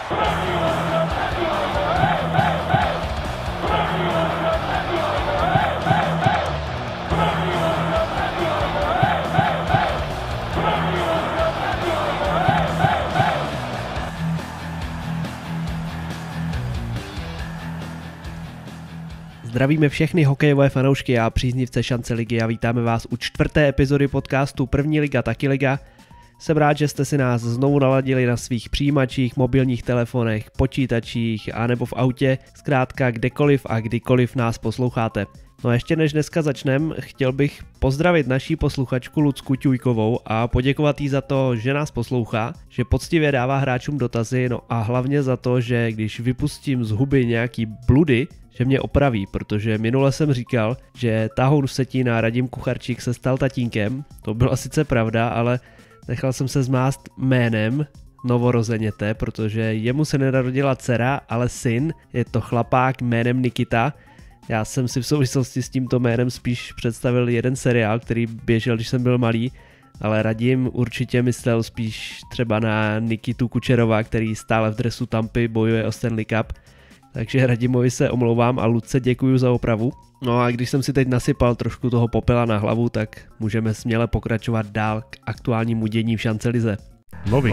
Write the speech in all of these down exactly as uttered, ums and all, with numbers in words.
Zdravíme všechny hokejové fanoušky a příznivce šance ligy a vítáme vás u čtvrté epizody podcastu První liga taky liga. Jsem rád, že jste si nás znovu naladili na svých přijímačích, mobilních telefonech, počítačích a nebo v autě, zkrátka kdekoliv a kdykoliv nás posloucháte. No a ještě než dneska začnem, chtěl bych pozdravit naší posluchačku Lucku Ťujkovou a poděkovat jí za to, že nás poslouchá, že poctivě dává hráčům dotazy, no a hlavně za to, že když vypustím z huby nějaký bludy, že mě opraví, protože minule jsem říkal, že tahoun Vsetín a Radim Kucharčík se stal tatínkem, to byla sice pravda, ale nechal jsem se zmást jménem novorozeněte, protože jemu se nenarodila dcera, ale syn, je to chlapák jménem Nikita. Já jsem si v souvislosti s tímto jménem spíš představil jeden seriál, který běžel, když jsem byl malý, ale Radim určitě myslel spíš třeba na Nikitu Kučerova, který stále v dresu Tampy bojuje o Stanley Cup. Takže Radimovi se omlouvám a Lucce děkuju za opravu. No a když jsem si teď nasypal trošku toho popela na hlavu, tak můžeme směle pokračovat dál k aktuálnímu dění v šance lize. Nový.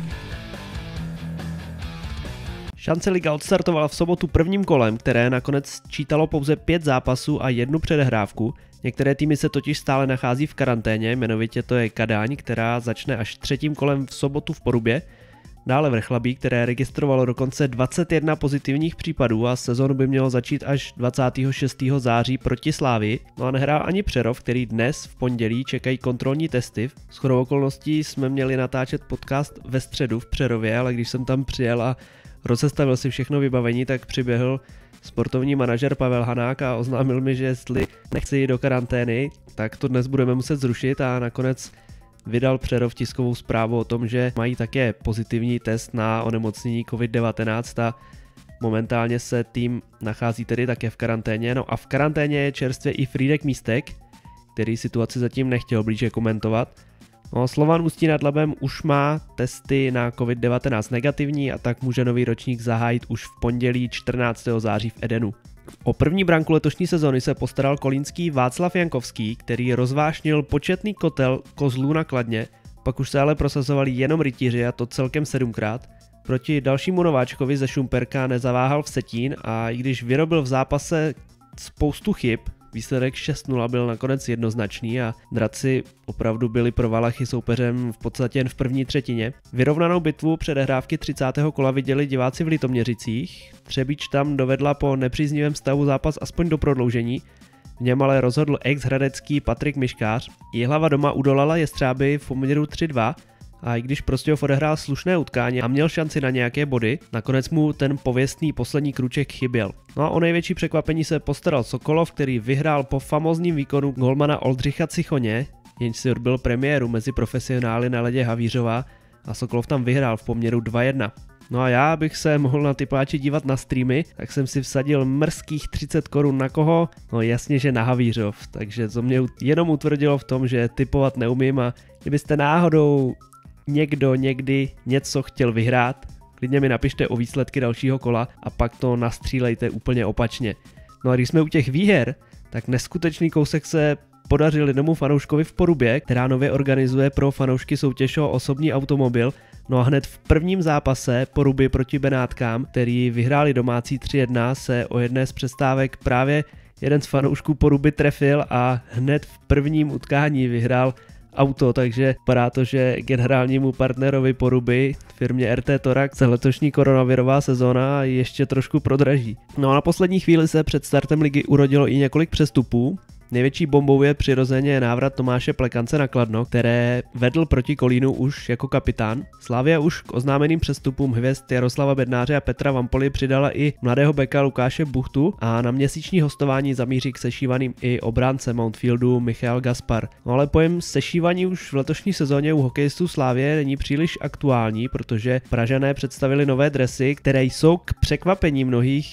Šance liga odstartovala v sobotu prvním kolem, které nakonec čítalo pouze pět zápasů a jednu předehrávku. Některé týmy se totiž stále nachází v karanténě, jmenovitě to je Kadaň, která začne až třetím kolem v sobotu v Porubě. Dále Vrchlabí, které registrovalo dokonce dvacet jedna pozitivních případů a sezonu by mělo začít až dvacátého šestého září proti Slávii. No a nehrál ani Přerov, který dnes v pondělí čekají kontrolní testy. Shodou okolností jsme měli natáčet podcast ve středu v Přerově, ale když jsem tam přijel a rozestavil si všechno vybavení, tak přiběhl sportovní manažer Pavel Hanák a oznámil mi, že jestli nechci jít do karantény, tak to dnes budeme muset zrušit a nakonec vydal Přerov tiskovou zprávu o tom, že mají také pozitivní test na onemocnění covid devatenáct a momentálně se tým nachází tedy také v karanténě. No a v karanténě je čerstvě i Frýdek Místek, který situaci zatím nechtěl blíže komentovat. No, Slovan Ústí nad Labem už má testy na covid devatenáct negativní a tak může nový ročník zahájit už v pondělí čtrnáctého září v Edenu. O první branku letošní sezony se postaral kolínský Václav Jankovský, který rozvášnil početný kotel kozlů na Kladně, pak už se ale prosazovali jenom rytíři a to celkem sedmkrát. Proti dalšímu nováčkovi ze Šumperka nezaváhal Vsetín a i když vyrobil v zápase spoustu chyb, výsledek šest nula byl nakonec jednoznačný a draci opravdu byli pro Valachy soupeřem v podstatě jen v první třetině. Vyrovnanou bitvu předehrávky třicátého kola viděli diváci v Litoměřicích. Třebíč tam dovedla po nepříznivém stavu zápas aspoň do prodloužení. V něm ale rozhodl ex-hradecký Patrik Miškář. Jihlava doma udolala Jestřáby v poměru tři dva. A i když Prostějov odehrál slušné utkání a měl šanci na nějaké body, nakonec mu ten pověstný poslední krůček chyběl. No a o největší překvapení se postaral Sokolov, který vyhrál po famózním výkonu golmana Oldřicha Cichoně, jenž si odbyl premiéru mezi profesionály na ledě Havířova a Sokolov tam vyhrál v poměru dva jedna. No a já bych se mohl na typáči dívat na streamy, tak jsem si vsadil mrzkých třicet korun na koho? No jasně, že na Havířov, takže to mě jenom utvrdilo v tom, že typovat neumím a kdybyste náhodou někdo někdy něco chtěl vyhrát, klidně mi napište o výsledky dalšího kola a pak to nastřílejte úplně opačně. No a když jsme u těch výher, tak neskutečný kousek se podařil jednomu fanouškovi v Porubě, která nově organizuje pro fanoušky soutěž o osobní automobil. No a hned v prvním zápase Poruby proti Benátkám, který vyhráli domácí tři jedna, se o jedné z přestávek právě jeden z fanoušků Poruby trefil a hned v prvním utkání vyhrál auto, takže vypadá to, že generálnímu partnerovi Poruby, firmě R T Torax, se letošní koronavirová sezóna ještě trošku prodraží. No a na poslední chvíli se před startem ligy urodilo i několik přestupů. Největší bombou je přirozeně návrat Tomáše Plekance na Kladno, které vedl proti Kolínu už jako kapitán. Slavia už k oznámeným přestupům hvězd Jaroslava Bednáře a Petra Vampoly přidala i mladého beka Lukáše Buchtu a na měsíční hostování zamíří k sešívaným i obránce Mountfieldu Michal Gaspar. No ale pojem sešívání už v letošní sezóně u hokejistů Slavie není příliš aktuální, protože Pražané představili nové dresy, které jsou k překvapení mnohých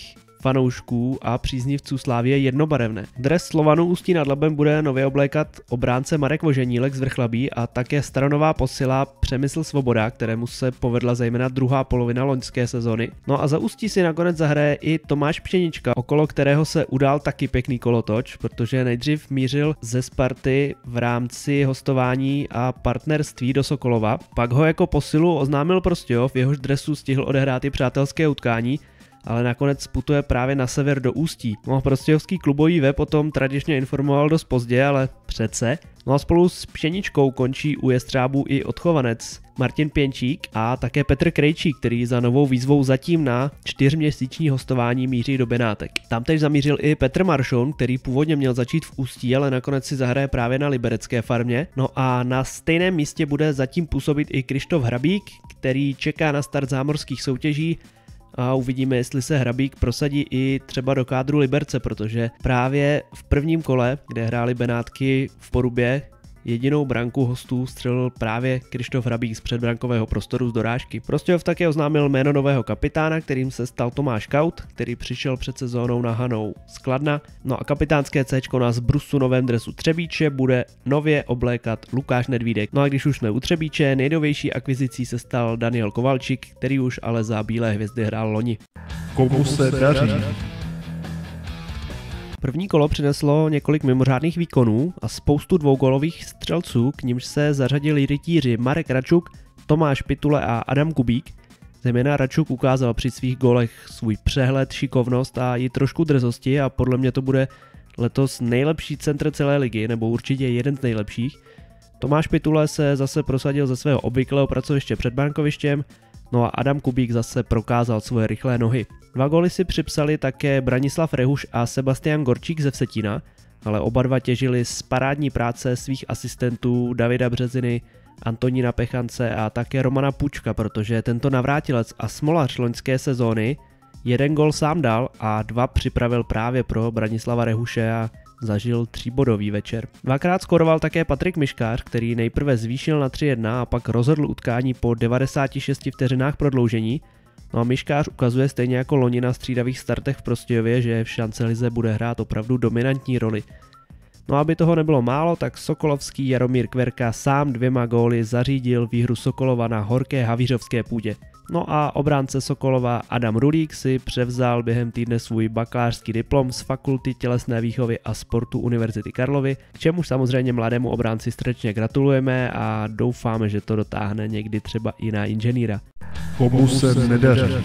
fanoušků a příznivců Slávy je jednobarevné. Dres Slovanu Ústí nad Labem bude nově oblékat obránce Marek Voženílek z Vrchlabí a také staronová posila Přemysl Svoboda, kterému se povedla zejména druhá polovina loňské sezony. No a za Ústí si nakonec zahraje i Tomáš Pšenička, okolo kterého se udál taky pěkný kolotoč, protože nejdřív mířil ze Sparty v rámci hostování a partnerství do Sokolova, pak ho jako posilu oznámil Prostějov, v jehož dresu stihl odehrát i přátelské utkání, ale nakonec putuje právě na sever do Ústí. No a prostějovský klubový web potom tradičně informoval dost pozdě, ale přece. No a spolu s Pšeničkou končí u Jestřábů i odchovanec Martin Pěnčík a také Petr Krejčík, který za novou výzvou zatím na čtyřměsíční hostování míří do Benátek. Tam teď zamířil i Petr Maršoun, který původně měl začít v Ústí, ale nakonec si zahraje právě na liberecké farmě. No a na stejném místě bude zatím působit i Krištof Hrabík, který čeká na start zámořských soutěží, a uvidíme, jestli se Hrabík prosadí i třeba do kádru Liberce, protože právě v prvním kole, kde hráli Benátky v Porubě, jedinou branku hostů střelil právě Krištof Hrabík z předbrankového prostoru z dorážky. Prostějov také oznámil jméno nového kapitána, kterým se stal Tomáš Kaut, který přišel před sezónou na Hanou z Kladna. No a kapitánské céčko na zbrusu novém dresu Třebíče bude nově oblékat Lukáš Nedvídek. No a když už jsme u Třebíče, nejnovější akvizicí se stal Daniel Kovalčík, který už ale za Bílé hvězdy hrál loni. Komu se daří? První kolo přineslo několik mimořádných výkonů a spoustu dvougólových střelců, k nimž se zařadili rytíři Marek Račuk, Tomáš Pitule a Adam Kubík. Zejména Račuk ukázal při svých gólech svůj přehled, šikovnost a i trošku drzosti a podle mě to bude letos nejlepší centr celé ligy, nebo určitě jeden z nejlepších. Tomáš Pitule se zase prosadil ze svého obvyklého pracoviště před bankovištěm, no a Adam Kubík zase prokázal svoje rychlé nohy. Dva góly si připsali také Branislav Rehuš a Sebastian Gorčík ze Vsetína, ale oba dva těžili z parádní práce svých asistentů Davida Březiny, Antonína Pechance a také Romana Pučka, protože tento navrátilec a smolař loňské sezóny jeden gól sám dal a dva připravil právě pro Branislava Rehuše a zažil tříbodový večer. Dvakrát skoroval také Patrik Miškář, který nejprve zvýšil na tři jedna a pak rozhodl utkání po devadesáti šesti vteřinách prodloužení. No a Miškář ukazuje stejně jako loni na střídavých startech v Prostějově, že v šancelize bude hrát opravdu dominantní roli. No a aby toho nebylo málo, tak sokolovský Jaromír Kverka sám dvěma góly zařídil výhru Sokolova na horké havířovské půdě. No a obránce Sokolova Adam Rulík si převzal během týdne svůj bakalářský diplom z Fakulty tělesné výchovy a sportu Univerzity Karlovy, k čemuž samozřejmě mladému obránci srdečně gratulujeme a doufáme, že to dotáhne někdy třeba i na inženýra. Komu se nedaří?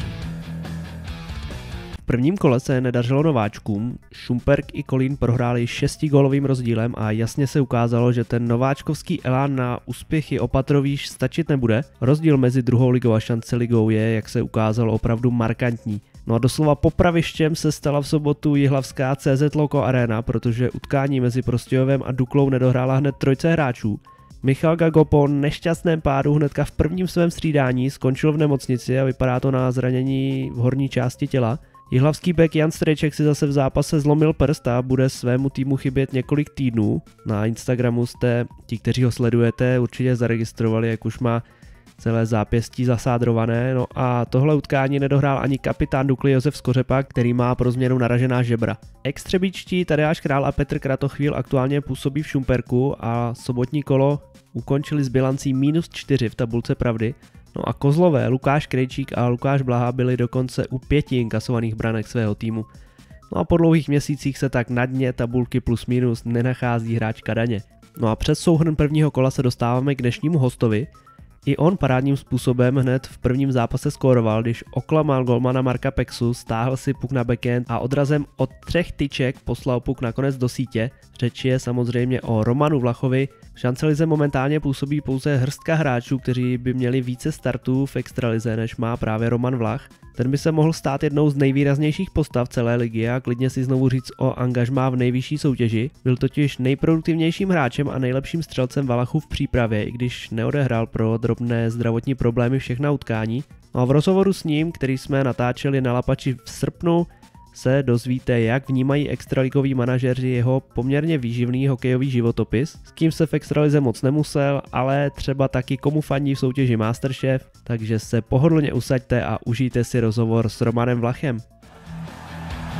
V prvním kole se nedařilo nováčkům, Šumperk i Kolín prohráli šestigólovým rozdílem a jasně se ukázalo, že ten nováčkovský elán na úspěchy Opatrovíš stačit nebude. Rozdíl mezi druhou ligou a šance ligou je, jak se ukázalo, opravdu markantní. No a doslova popravištěm se stala v sobotu jihlavská C Z Loco Arena, protože utkání mezi Prostějovem a Duklou nedohrála hned trojce hráčů. Michal Gago po nešťastném pádu hnedka v prvním svém střídání skončil v nemocnici a vypadá to na zranění v horní části těla. Jihlavský bek Jan Strejček si zase v zápase zlomil prst a bude svému týmu chybět několik týdnů. Na Instagramu jste, ti, kteří ho sledujete, určitě zaregistrovali, jak už má celé zápěstí zasádrované. No a tohle utkání nedohrál ani kapitán Dukly Josef Skořepa, který má pro změnu naražená žebra. Extřebíčtí Tadeáš Král a Petr Kratochvíl aktuálně působí v Šumperku a sobotní kolo ukončili s bilancí minus čtyři v tabulce pravdy. No a kozlové Lukáš Krejčík a Lukáš Blaha byli dokonce u pěti inkasovaných branek svého týmu. No a po dlouhých měsících se tak na dně tabulky plus minus nenachází hráč Kadaně. No a přes souhrn prvního kola se dostáváme k dnešnímu hostovi. I on parádním způsobem hned v prvním zápase skóroval, když oklamal golmana Marka Pexu, stáhl si puk na backhand a odrazem od třech tyček poslal puk nakonec do sítě. Řeč je samozřejmě o Romanu Vlachovi. V šancelize momentálně působí pouze hrstka hráčů, kteří by měli více startů v extralize, než má právě Roman Vlach. Ten by se mohl stát jednou z nejvýraznějších postav celé ligy a klidně si znovu říct o angažmá v nejvyšší soutěži. Byl totiž nejproduktivnějším hráčem a nejlepším střelcem Valachů v přípravě, i když neodehrál pro drobné zdravotní problémy všechna utkání. No a v rozhovoru s ním, který jsme natáčeli na Lapači v srpnu, se dozvíte, jak vnímají extraligoví manažeři jeho poměrně výživný hokejový životopis, s kým se v extralize moc nemusel, ale třeba taky komu fandí v soutěži Masterchef, takže se pohodlně usaďte a užijte si rozhovor s Romanem Vlachem.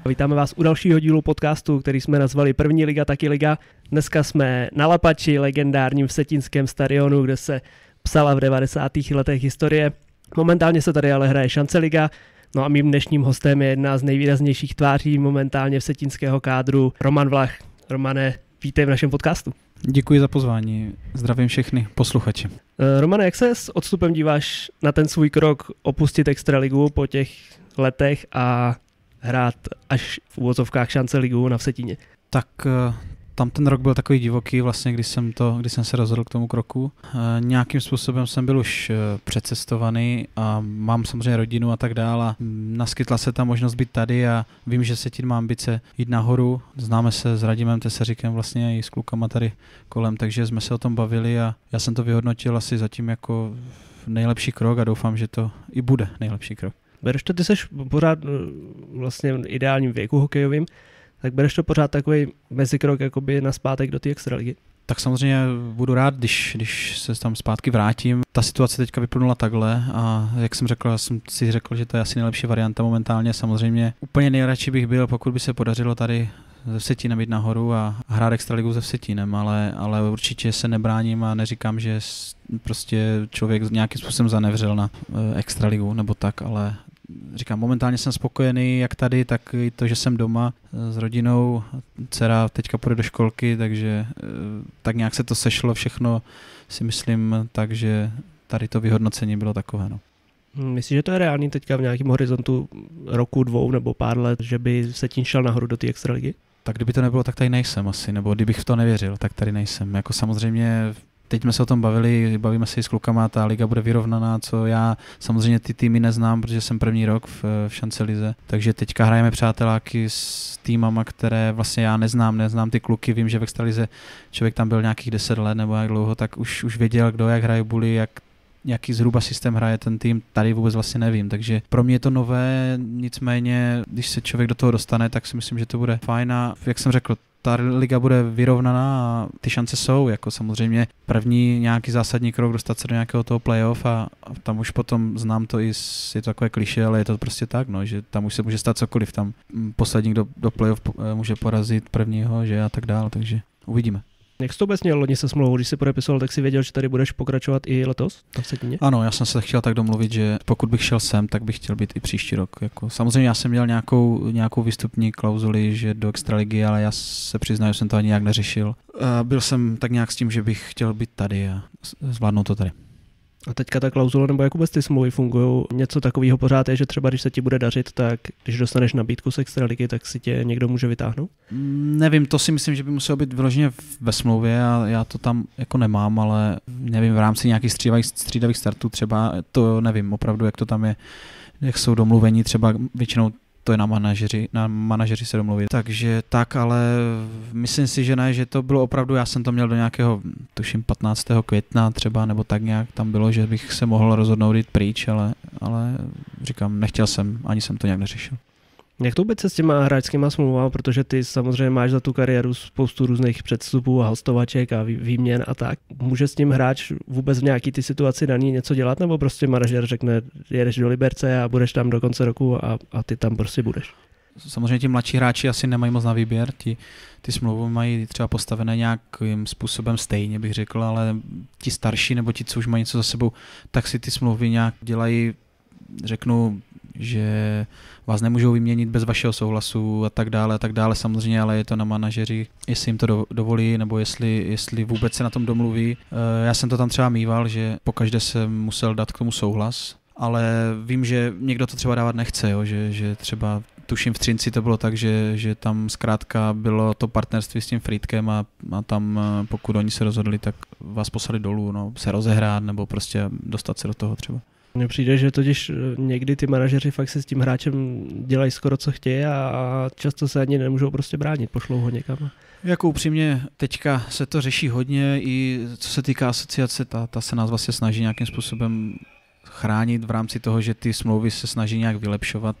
Vítáme vás u dalšího dílu podcastu, který jsme nazvali První liga, taky liga. Dneska jsme na Lapači, legendárním vsetínském stadionu, kde se psala v devadesátých letech historie. Momentálně se tady ale hraje Šanceliga. No a mým dnešním hostem je jedna z nejvýraznějších tváří momentálně vsetínského kádru, Roman Vlach. Romane, vítej v našem podcastu. Děkuji za pozvání. Zdravím všechny posluchači. Romane, jak se s odstupem díváš na ten svůj krok opustit extraligu po těch letech a hrát až v uvozovkách Šanceligu na Vsetíně? Tak tam ten rok byl takový divoký, vlastně, když jsem, to, když jsem se rozhodl k tomu kroku. E, nějakým způsobem jsem byl už e, přecestovaný a mám samozřejmě rodinu a tak dále. A naskytla se ta možnost být tady a vím, že Vsetín má ambice jít nahoru. Známe se s Radimem Tesaříkem vlastně i s klukama tady kolem, takže jsme se o tom bavili a já jsem to vyhodnotil asi zatím jako nejlepší krok a doufám, že to i bude nejlepší krok. Bereš to, ty seš pořád vlastně v ideálním věku hokejovým, tak bereš to pořád takový mezikrok jakoby naspátek do té extraligy? Tak samozřejmě budu rád, když, když se tam zpátky vrátím. Ta situace teďka vyplnula takhle a jak jsem řekl, já jsem si řekl, že to je asi nejlepší varianta momentálně. Samozřejmě úplně nejradši bych byl, pokud by se podařilo tady se Vsetínem jít nahoru a hrát extraligu se Vsetínem, ale, ale určitě se nebráním a neříkám, že prostě člověk nějakým způsobem zanevřel na extraligu nebo tak, ale říkám, momentálně jsem spokojený jak tady, tak i to, že jsem doma s rodinou, dcera teďka půjde do školky, takže tak nějak se to sešlo všechno, si myslím, takže tady to vyhodnocení bylo takové. No. Myslíš, že to je reálný teďka v nějakém horizontu roku, dvou nebo pár let, že by Vsetín šel nahoru do té extraligy? Tak kdyby to nebylo, tak tady nejsem asi, nebo kdybych v to nevěřil, tak tady nejsem. Jako samozřejmě teď jsme se o tom bavili, bavíme se i s klukama, ta liga bude vyrovnaná, co já samozřejmě ty týmy neznám, protože jsem první rok v, v Šancelize, takže teďka hrajeme přáteláky s týmama, které vlastně já neznám, neznám ty kluky, vím, že v extralize člověk tam byl nějakých deset let nebo jak dlouho, tak už, už věděl, kdo jak hraje buly, jak jaký zhruba systém hraje ten tým, tady vůbec vlastně nevím, takže pro mě je to nové, nicméně, když se člověk do toho dostane, tak si myslím, že to bude fajn a jak jsem řekl, ta liga bude vyrovnaná a ty šance jsou, jako samozřejmě první nějaký zásadní krok dostat se do nějakého toho playoff a, a tam už potom znám to i, s, je to takové klišé, ale je to prostě tak, no, že tam už se může stát cokoliv, tam poslední, kdo do playoff může porazit prvního, že a tak dále, takže uvidíme. Jak jsi to vůbec měl loni se smlouvou, když jsi podepisoval, tak si věděl, že tady budeš pokračovat i letos na Vsetíně? Ano, já jsem se chtěl tak domluvit, že pokud bych šel sem, tak bych chtěl být i příští rok. Jako, samozřejmě já jsem měl nějakou, nějakou výstupní klauzuli, že do extraligy, ale já se přiznаю, že jsem to ani nějak neřešil. A byl jsem tak nějak s tím, že bych chtěl být tady a zvládnout to tady. A teďka ta klauzule, nebo jak vůbec ty smlouvy fungují, něco takového pořád je, že třeba když se ti bude dařit, tak když dostaneš nabídku z extraligy, tak si tě někdo může vytáhnout? Nevím, to si myslím, že by muselo být vyloženě ve smlouvě a já to tam jako nemám, ale nevím, v rámci nějakých střídavých, střídavých startů třeba, to nevím opravdu, jak to tam je, jak jsou domluvení, třeba většinou to je na manažeři, na manažeři se domluvit. Takže tak, ale myslím si, že ne, že to bylo opravdu, já jsem to měl do nějakého, tuším patnáctého května třeba, nebo tak nějak tam bylo, že bych se mohl rozhodnout jít pryč, ale, ale říkám, nechtěl jsem, ani jsem to nějak neřešil. Jak to vůbec se s těma hráčskýma smlouvama, protože ty samozřejmě máš za tu kariéru spoustu různých předstupů a hostovaček a výměn a tak. Může s tím hráč vůbec v nějaký ty situaci na ní něco dělat, nebo prostě manažer řekne, jedeš do Liberce a budeš tam do konce roku a, a ty tam prostě budeš? Samozřejmě ti mladší hráči asi nemají moc na výběr, ti, ty smlouvy mají třeba postavené nějakým způsobem stejně, bych řekl, ale ti starší nebo ti, co už mají něco za sebou, tak si ty smlouvy nějak dělají, řeknu, že vás nemůžou vyměnit bez vašeho souhlasu a tak dále a tak dále samozřejmě, ale je to na manažeři, jestli jim to do, dovolí nebo jestli, jestli vůbec se na tom domluví. Já jsem to tam třeba mýval, že pokaždé jsem musel dát k tomu souhlas, ale vím, že někdo to třeba dávat nechce, jo, že, že třeba tuším v Třinci to bylo tak, že, že tam zkrátka bylo to partnerství s tím Frýdkem a, a tam pokud oni se rozhodli, tak vás poslali dolů, no, se rozehrát nebo prostě dostat se do toho třeba. Mně přijde, že totiž někdy ty manažeři fakt si s tím hráčem dělají skoro co chtějí a často se ani nemůžou prostě bránit, pošlou ho někam. Jako upřímně, teďka se to řeší hodně i co se týká asociace, ta, ta se nás vlastně snaží nějakým způsobem chránit v rámci toho, že ty smlouvy se snaží nějak vylepšovat,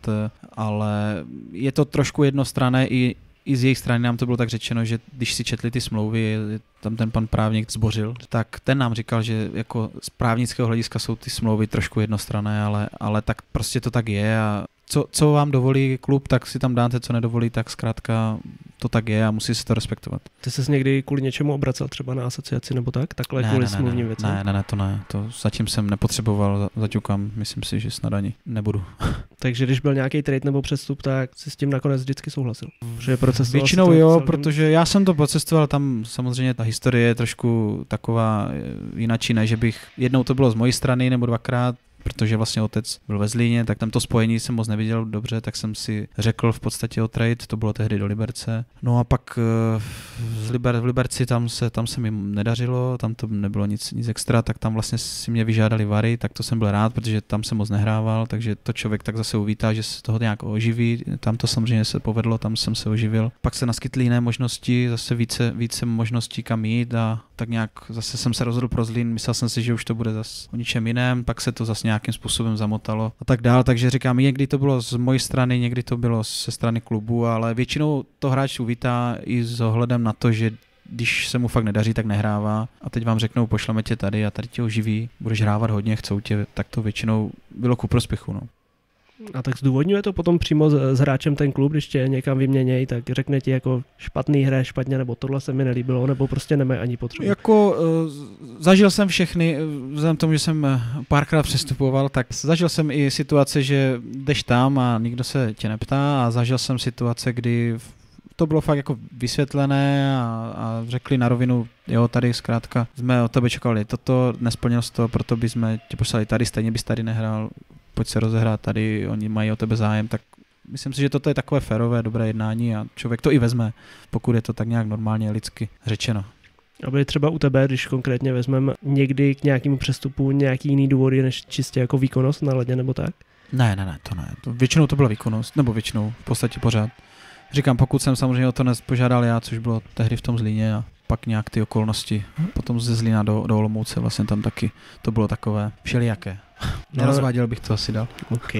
ale je to trošku jednostranné i I z jejich strany nám to bylo tak řečeno, že když si četli ty smlouvy, tam ten pan právník zbořil, tak ten nám říkal, že jako z právnického hlediska jsou ty smlouvy trošku jednostranné, ale, ale tak prostě to tak je a co, co vám dovolí klub, tak si tam dáte, co nedovolí, tak zkrátka to tak je a musí se to respektovat. Ty ses někdy kvůli něčemu obracel třeba na asociaci nebo tak? Takhle ne, kvůli ne, smluvním ne, věcem? Ne, ne, ne, to ne. To zatím jsem nepotřeboval, zaťukám, myslím si, že snad ani nebudu. Takže když byl nějaký trade nebo přestup, tak si s tím nakonec vždycky souhlasil? Že Většinou jo, celkem... protože já jsem to procestoval, tam samozřejmě ta historie je trošku taková jinačí, ne, že bych, jednou to bylo z mojí strany nebo dvakrát, protože vlastně otec byl ve Zlíně, tak tam to spojení jsem moc neviděl dobře, tak jsem si řekl v podstatě o trade, to bylo tehdy do Liberce. No a pak v, Liber, v Liberci tam se, tam se mi nedařilo, tam to nebylo nic, nic extra, tak tam vlastně si mě vyžádali Vary, tak to jsem byl rád, protože tam jsem moc nehrával, takže to člověk tak zase uvítá, že se toho nějak oživí, tam to samozřejmě se povedlo, tam jsem se oživil. Pak se naskytly jiné možnosti, zase více, více možností kam jít a tak nějak zase jsem se rozhodl pro Zlín, myslel jsem si, že už to bude zase o ničem jiném, pak se to zase nějakým způsobem zamotalo a tak dál, takže říkám, někdy to bylo z mojí strany, někdy to bylo ze strany klubu, ale většinou to hráč uvítá i s ohledem na to, že když se mu fakt nedaří, tak nehrává a teď vám řeknou, pošleme tě tady a tady tě oživí, budeš hrávat hodně, chcou tě, tak to většinou bylo ku prospěchu. No. A tak zdůvodňuje to potom přímo s, s hráčem ten klub, když tě někam vyměnějí, tak řekne ti jako špatný hraje špatně, nebo tohle se mi nelíbilo, nebo prostě nemají ani potřebu. Jako uh, zažil jsem všechny, vzhledem k tomu, že jsem párkrát přestupoval, tak zažil jsem i situace, že jdeš tam a nikdo se tě neptá a zažil jsem situace, kdy to bylo fakt jako vysvětlené a, a řekli na rovinu, jo, tady zkrátka jsme od tebe čekali toto, nesplnil jsi to, proto bychom tě poslali tady, stejně bys tady nehrál, pojď se rozehrát tady, oni mají o tebe zájem, tak myslím si, že toto je takové férové, dobré jednání a člověk to i vezme, pokud je to tak nějak normálně lidsky řečeno. A byly třeba u tebe, když konkrétně vezmeme někdy k nějakému přestupu nějaký jiný důvody, než čistě jako výkonnost na ledě nebo tak? Ne, ne, ne, to ne. To, většinou to byla výkonnost, nebo většinou v podstatě pořád. Říkám, pokud jsem samozřejmě o to požádal já, což bylo tehdy v tom Zlíně a pak nějak ty okolnosti, potom ze Zlína do, do Olomouce, vlastně tam taky to bylo takové všelijaké. Nerozváděl bych to asi dál. OK.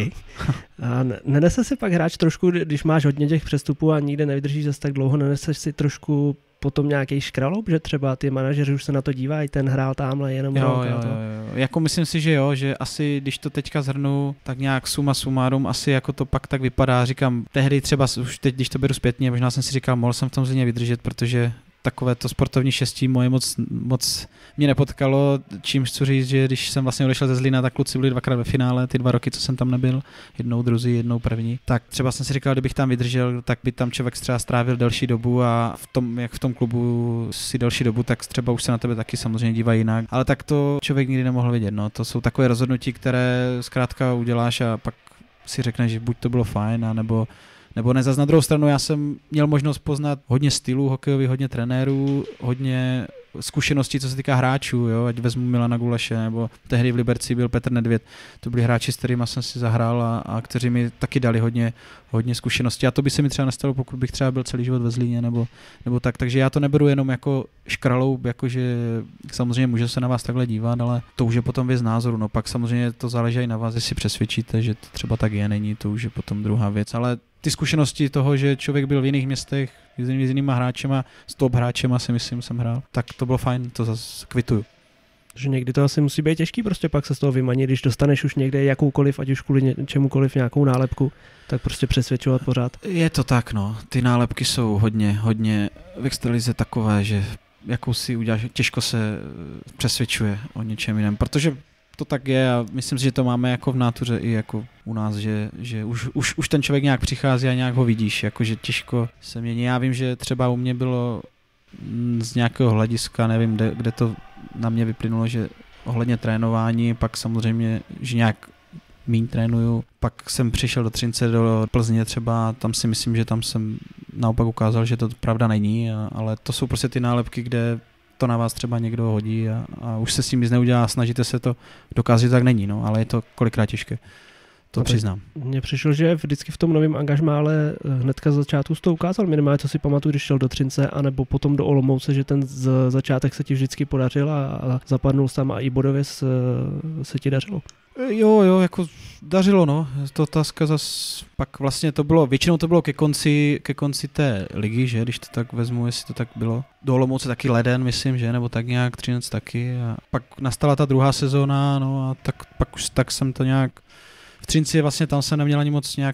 A nenese si pak hráč trošku, když máš hodně těch přestupů a nikde nevydržíš zase tak dlouho, neneseš si trošku potom nějaký škraloup, že třeba ty manažeři už se na to dívají, ten hrál tamhle jenom jo, rok jo, a to. Jo, jo. Jako myslím si, že jo, že asi když to teďka zhrnu, tak nějak suma sumárum asi jako to pak tak vypadá, říkám, tehdy třeba už teď, když to beru zpětně, možná jsem si říkal, mohl jsem v tom Zlíně vydržet, protože takové to sportovní štěstí moje moc, moc mě nepotkalo, čímž chci říct, že když jsem vlastně odešel ze Zlína, tak kluci byli dvakrát ve finále, ty dva roky, co jsem tam nebyl, jednou druzí, jednou první, tak třeba jsem si říkal, kdybych tam vydržel, tak by tam člověk třeba strávil delší dobu a v tom, jak v tom klubu si delší dobu, tak třeba už se na tebe taky samozřejmě dívají jinak, ale tak to člověk nikdy nemohl vědět, no, to jsou takové rozhodnutí, které zkrátka uděláš a pak si řekneš, že buď to bylo fajn, nebo Nebo ne, zas na druhou stranu já jsem měl možnost poznat hodně stylů hokejových, hodně trenérů, hodně zkušeností, co se týká hráčů, jo, ať vezmu Milana Guleše, nebo tehdy v Liberci byl Petr Nedvěd, to byli hráči, s kterými jsem si zahrál a, a kteří mi taky dali hodně, hodně zkušeností a to by se mi třeba nestalo, pokud bych třeba byl celý život ve Zlíně, nebo, nebo tak, takže já to neberu jenom jako škraloup, jakože samozřejmě může se na vás takhle dívat, ale to už je potom věc názoru, no pak samozřejmě to záleží i na vás, jestli přesvědčíte, že to třeba tak je, není, to už je potom druhá věc, ale ty zkušenosti toho, že člověk byl v jiných městech s jinýma hráčema, s top hráčema si myslím, jsem hrál, tak to bylo fajn, to zase kvituju. Že někdy to asi musí být těžký prostě pak se z toho vymanit, když dostaneš už někde jakoukoliv, ať už kvůli čemukoliv nějakou nálepku, tak prostě přesvědčovat pořád. Je to tak, no, ty nálepky jsou hodně, hodně v extralize takové, že jakou si uděláš, těžko se přesvědčuje o něčem jiném, protože to tak je a myslím si, že to máme jako v nátuře i jako u nás, že, že už, už, už ten člověk nějak přichází a nějak ho vidíš, jakože těžko se mění. Já vím, že třeba u mě bylo z nějakého hlediska, nevím, kde, kde to na mě vyplynulo, že ohledně trénování, pak samozřejmě, že nějak míň trénuju, pak jsem přišel do Třince, do Plzně třeba, tam si myslím, že tam jsem naopak ukázal, že to pravda není, a, ale to jsou prostě ty nálepky, kde to na vás třeba někdo hodí a, a už se s tím nic neudělá a snažíte se to dokázat, že to tak není, no, ale je to kolikrát těžké. To no přiznám. Mně přišlo, že vždycky v tom novém angažmále hnedka z začátku to ukázal minimálně, co si pamatuju, když šel do Třince, anebo potom do Olomouce, že ten z začátek se ti vždycky podařil a, a zapadnul tam a i bodově se, se ti dařilo. Jo, jo, jako dařilo, no. To otázka zas, pak vlastně to bylo, většinou to bylo ke konci, ke konci té ligy, že, když to tak vezmu, jestli to tak bylo. Do Olomouce taky leden, myslím, že, nebo tak nějak, Třinec taky. A pak nastala ta druhá sezóna, no a tak, pak už tak jsem to nějak, v Třinci vlastně tam jsem neměl ani moc nějak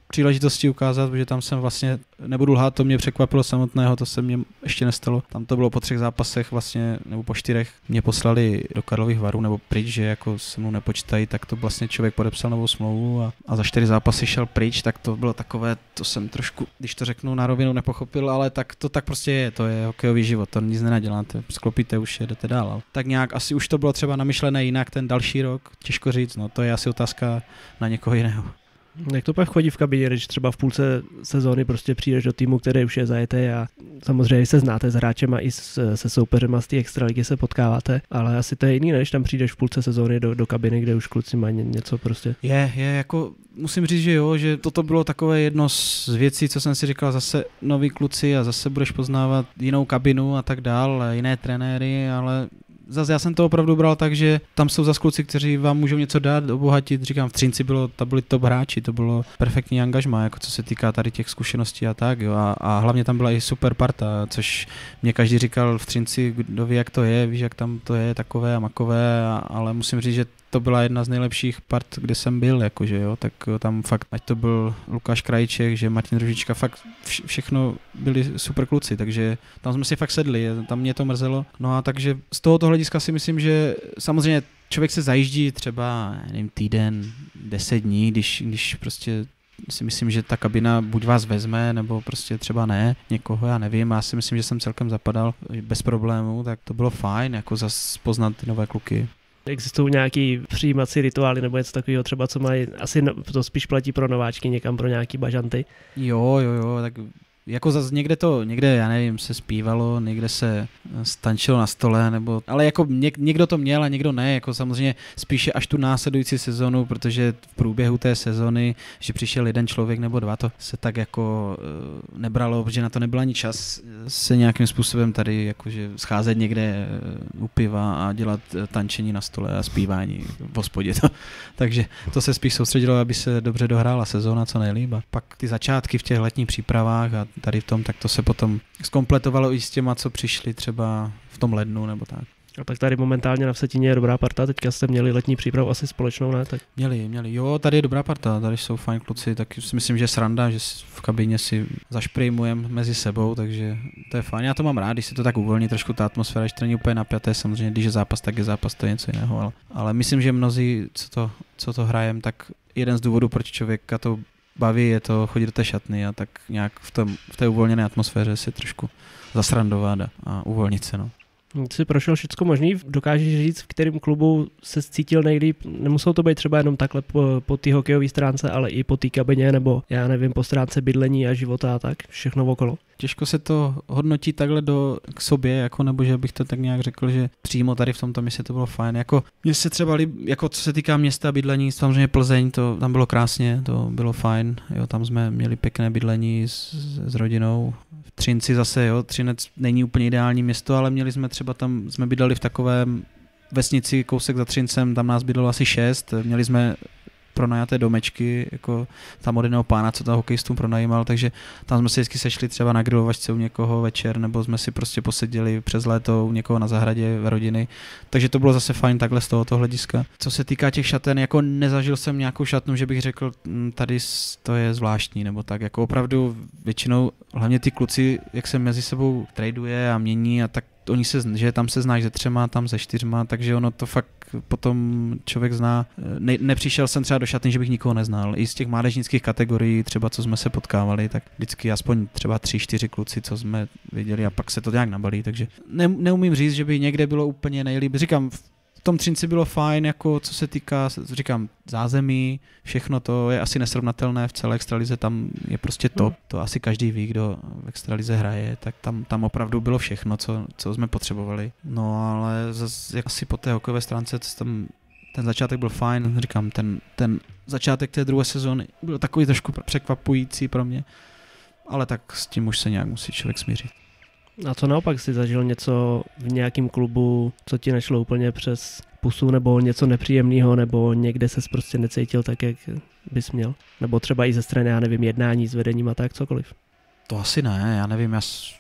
příležitosti ukázat, protože tam jsem vlastně, nebudu lhát, to mě překvapilo samotného, to se mě ještě nestalo. Tam to bylo po třech zápasech vlastně, nebo po čtyřech, mě poslali do Karlových Varů nebo pryč, že jako se mnou nepočítají, tak to vlastně člověk podepsal novou smlouvu a, a za čtyři zápasy šel pryč, tak to bylo takové, to jsem trošku, když to řeknu na rovinu, nepochopil, ale tak to tak prostě je, to je hokejový život, to nic nenaděláte, sklopíte už, jedete dál. Tak nějak asi už to bylo třeba namyšlené jinak ten další rok, těžko říct, no to je asi otázka na někoho jiného. Jak to pak chodí v kabině, když třeba v půlce sezóny prostě přijdeš do týmu, který už je zajetý a samozřejmě se znáte s hráčem a i s, se soupeřem a z té extraligy se potkáváte, ale asi to je jiný, než tam přijdeš v půlce sezóny do, do kabiny, kde už kluci mají něco prostě. Je, je, jako musím říct, že jo, že toto bylo takové jedno z věcí, co jsem si říkal, zase noví kluci a zase budeš poznávat jinou kabinu a tak dál, jiné trenéry, ale zase já jsem to opravdu bral tak, že tam jsou zase kluci, kteří vám můžou něco dát, obohatit. Říkám, v Třinci bylo, to byli top hráči, to bylo perfektní angažmá, jako co se týká tady těch zkušeností a tak. Jo. A, a hlavně tam byla i super parta, což mě každý říkal v Třinci, kdo ví, jak to je, víš, jak tam to je, takové a makové, a, ale musím říct, že to byla jedna z nejlepších part, kde jsem byl, jakože jo, tak jo, tam fakt, ať to byl Lukáš Krajček, že Martin Ružička, fakt vš- všechno byli super kluci, takže tam jsme si fakt sedli, tam mě to mrzelo, no a takže z tohoto hlediska si myslím, že samozřejmě člověk se zajíždí třeba, nevím, týden, deset dní, když, když prostě si myslím, že ta kabina buď vás vezme, nebo prostě třeba ne, někoho, já nevím, já si myslím, že jsem celkem zapadal bez problémů, tak to bylo fajn, jako zas poznat ty nové kluky. Existují nějaký přijímací rituály nebo něco takového třeba, co mají, asi no, to spíš platí pro nováčky, někam pro nějaký bažanty? Jo, jo, jo, tak jako zase někde to, někde, já nevím, se zpívalo, někde se stančilo na stole, nebo, ale jako něk, někdo to měl a někdo ne, jako samozřejmě spíše až tu následující sezonu, protože v průběhu té sezony, že přišel jeden člověk nebo dva, to se tak jako uh, nebralo, protože na to nebyl ani čas se nějakým způsobem tady jakože scházet někde uh, u piva a dělat uh, tančení na stole a zpívání v hospodě. To. Takže to se spíš soustředilo, aby se dobře dohrála sezóna, co nejlíp. A pak ty začátky v těch letních přípravách a tady v tom, tak to se potom zkompletovalo i s těma, co přišli třeba v tom lednu nebo tak. A tak tady momentálně na Vsetíně je dobrá parta, teďka jste měli letní přípravu asi společnou, ne? Tak... Měli, měli, jo, tady je dobrá parta, tady jsou fajn kluci, tak si myslím, že sranda, že v kabině si zašprejmujeme mezi sebou, takže to je fajn, já to mám rád, když se to tak uvolní trošku ta atmosféra, když to není úplně napjaté, samozřejmě, když je zápas, tak je zápas, to je něco jiného, ale, ale myslím, že mnozí, co to, co to hrajem, tak jeden z důvodů, proč člověka to baví, je to chodit do té šatny a tak nějak v, tom, v té uvolněné atmosféře si trošku zasrandovat a, a uvolnit se, no. Ty jsi prošel všecko možný, dokážeš říct, v kterém klubu se cítil nejlíp? Nemuselo to být třeba jenom takhle po, po té hokejové stránce, ale i po té kabině, nebo já nevím, po stránce bydlení a života a tak, všechno okolo. Těžko se to hodnotí takhle do, k sobě, jako, nebo že bych to tak nějak řekl, že přímo tady v tomto městě to bylo fajn. Jako, mně se třeba líb, jako co se týká města bydlení, samozřejmě Plzeň, to tam bylo krásně, to bylo fajn, jo, tam jsme měli pěkné bydlení s, s rodinou. V Třinci zase, jo, Třinec není úplně ideální město, ale měli jsme třeba tam, jsme bydleli v takovém vesnici kousek za Třincem, tam nás bydlelo asi šest, měli jsme pronajaté domečky, jako tam od jednoho pána, co tam hokejistům pronajímal, takže tam jsme si vždycky sešli třeba na grilovačce u někoho večer, nebo jsme si prostě poseděli přes léto u někoho na zahradě v rodiny, takže to bylo zase fajn takhle z tohoto hlediska. Co se týká těch šaten, jako nezažil jsem nějakou šatnu, že bych řekl, tady to je zvláštní, nebo tak, jako opravdu většinou, hlavně ty kluci, jak se mezi sebou traduje a mění a tak oni se, že tam se znáš se třema, tam se čtyřma, takže ono to fakt potom člověk zná. Ne, nepřišel jsem třeba do šatny, že bych nikoho neznal. I z těch mládežnických kategorií, třeba co jsme se potkávali, tak vždycky aspoň třeba tři, čtyři kluci, co jsme viděli a pak se to nějak nabalí, takže ne, neumím říct, že by někde bylo úplně nejlíp. Říkám, v tom Třinci bylo fajn, jako co se týká, říkám, zázemí, všechno to je asi nesrovnatelné v celé extralize, tam je prostě top, to asi každý ví, kdo v extralize hraje, tak tam, tam opravdu bylo všechno, co, co jsme potřebovali. No ale zase asi po té hokejové stránce tam ten začátek byl fajn, říkám, ten, ten začátek té druhé sezóny byl takový trošku překvapující pro mě, ale tak s tím už se nějak musí člověk smířit. A co naopak jsi zažil něco v nějakém klubu, co ti nešlo úplně přes pusu, nebo něco nepříjemného, nebo někde ses prostě necítil tak, jak bys měl? Nebo třeba i ze strany, já nevím, jednání s vedením a tak, cokoliv? To asi ne, já nevím, já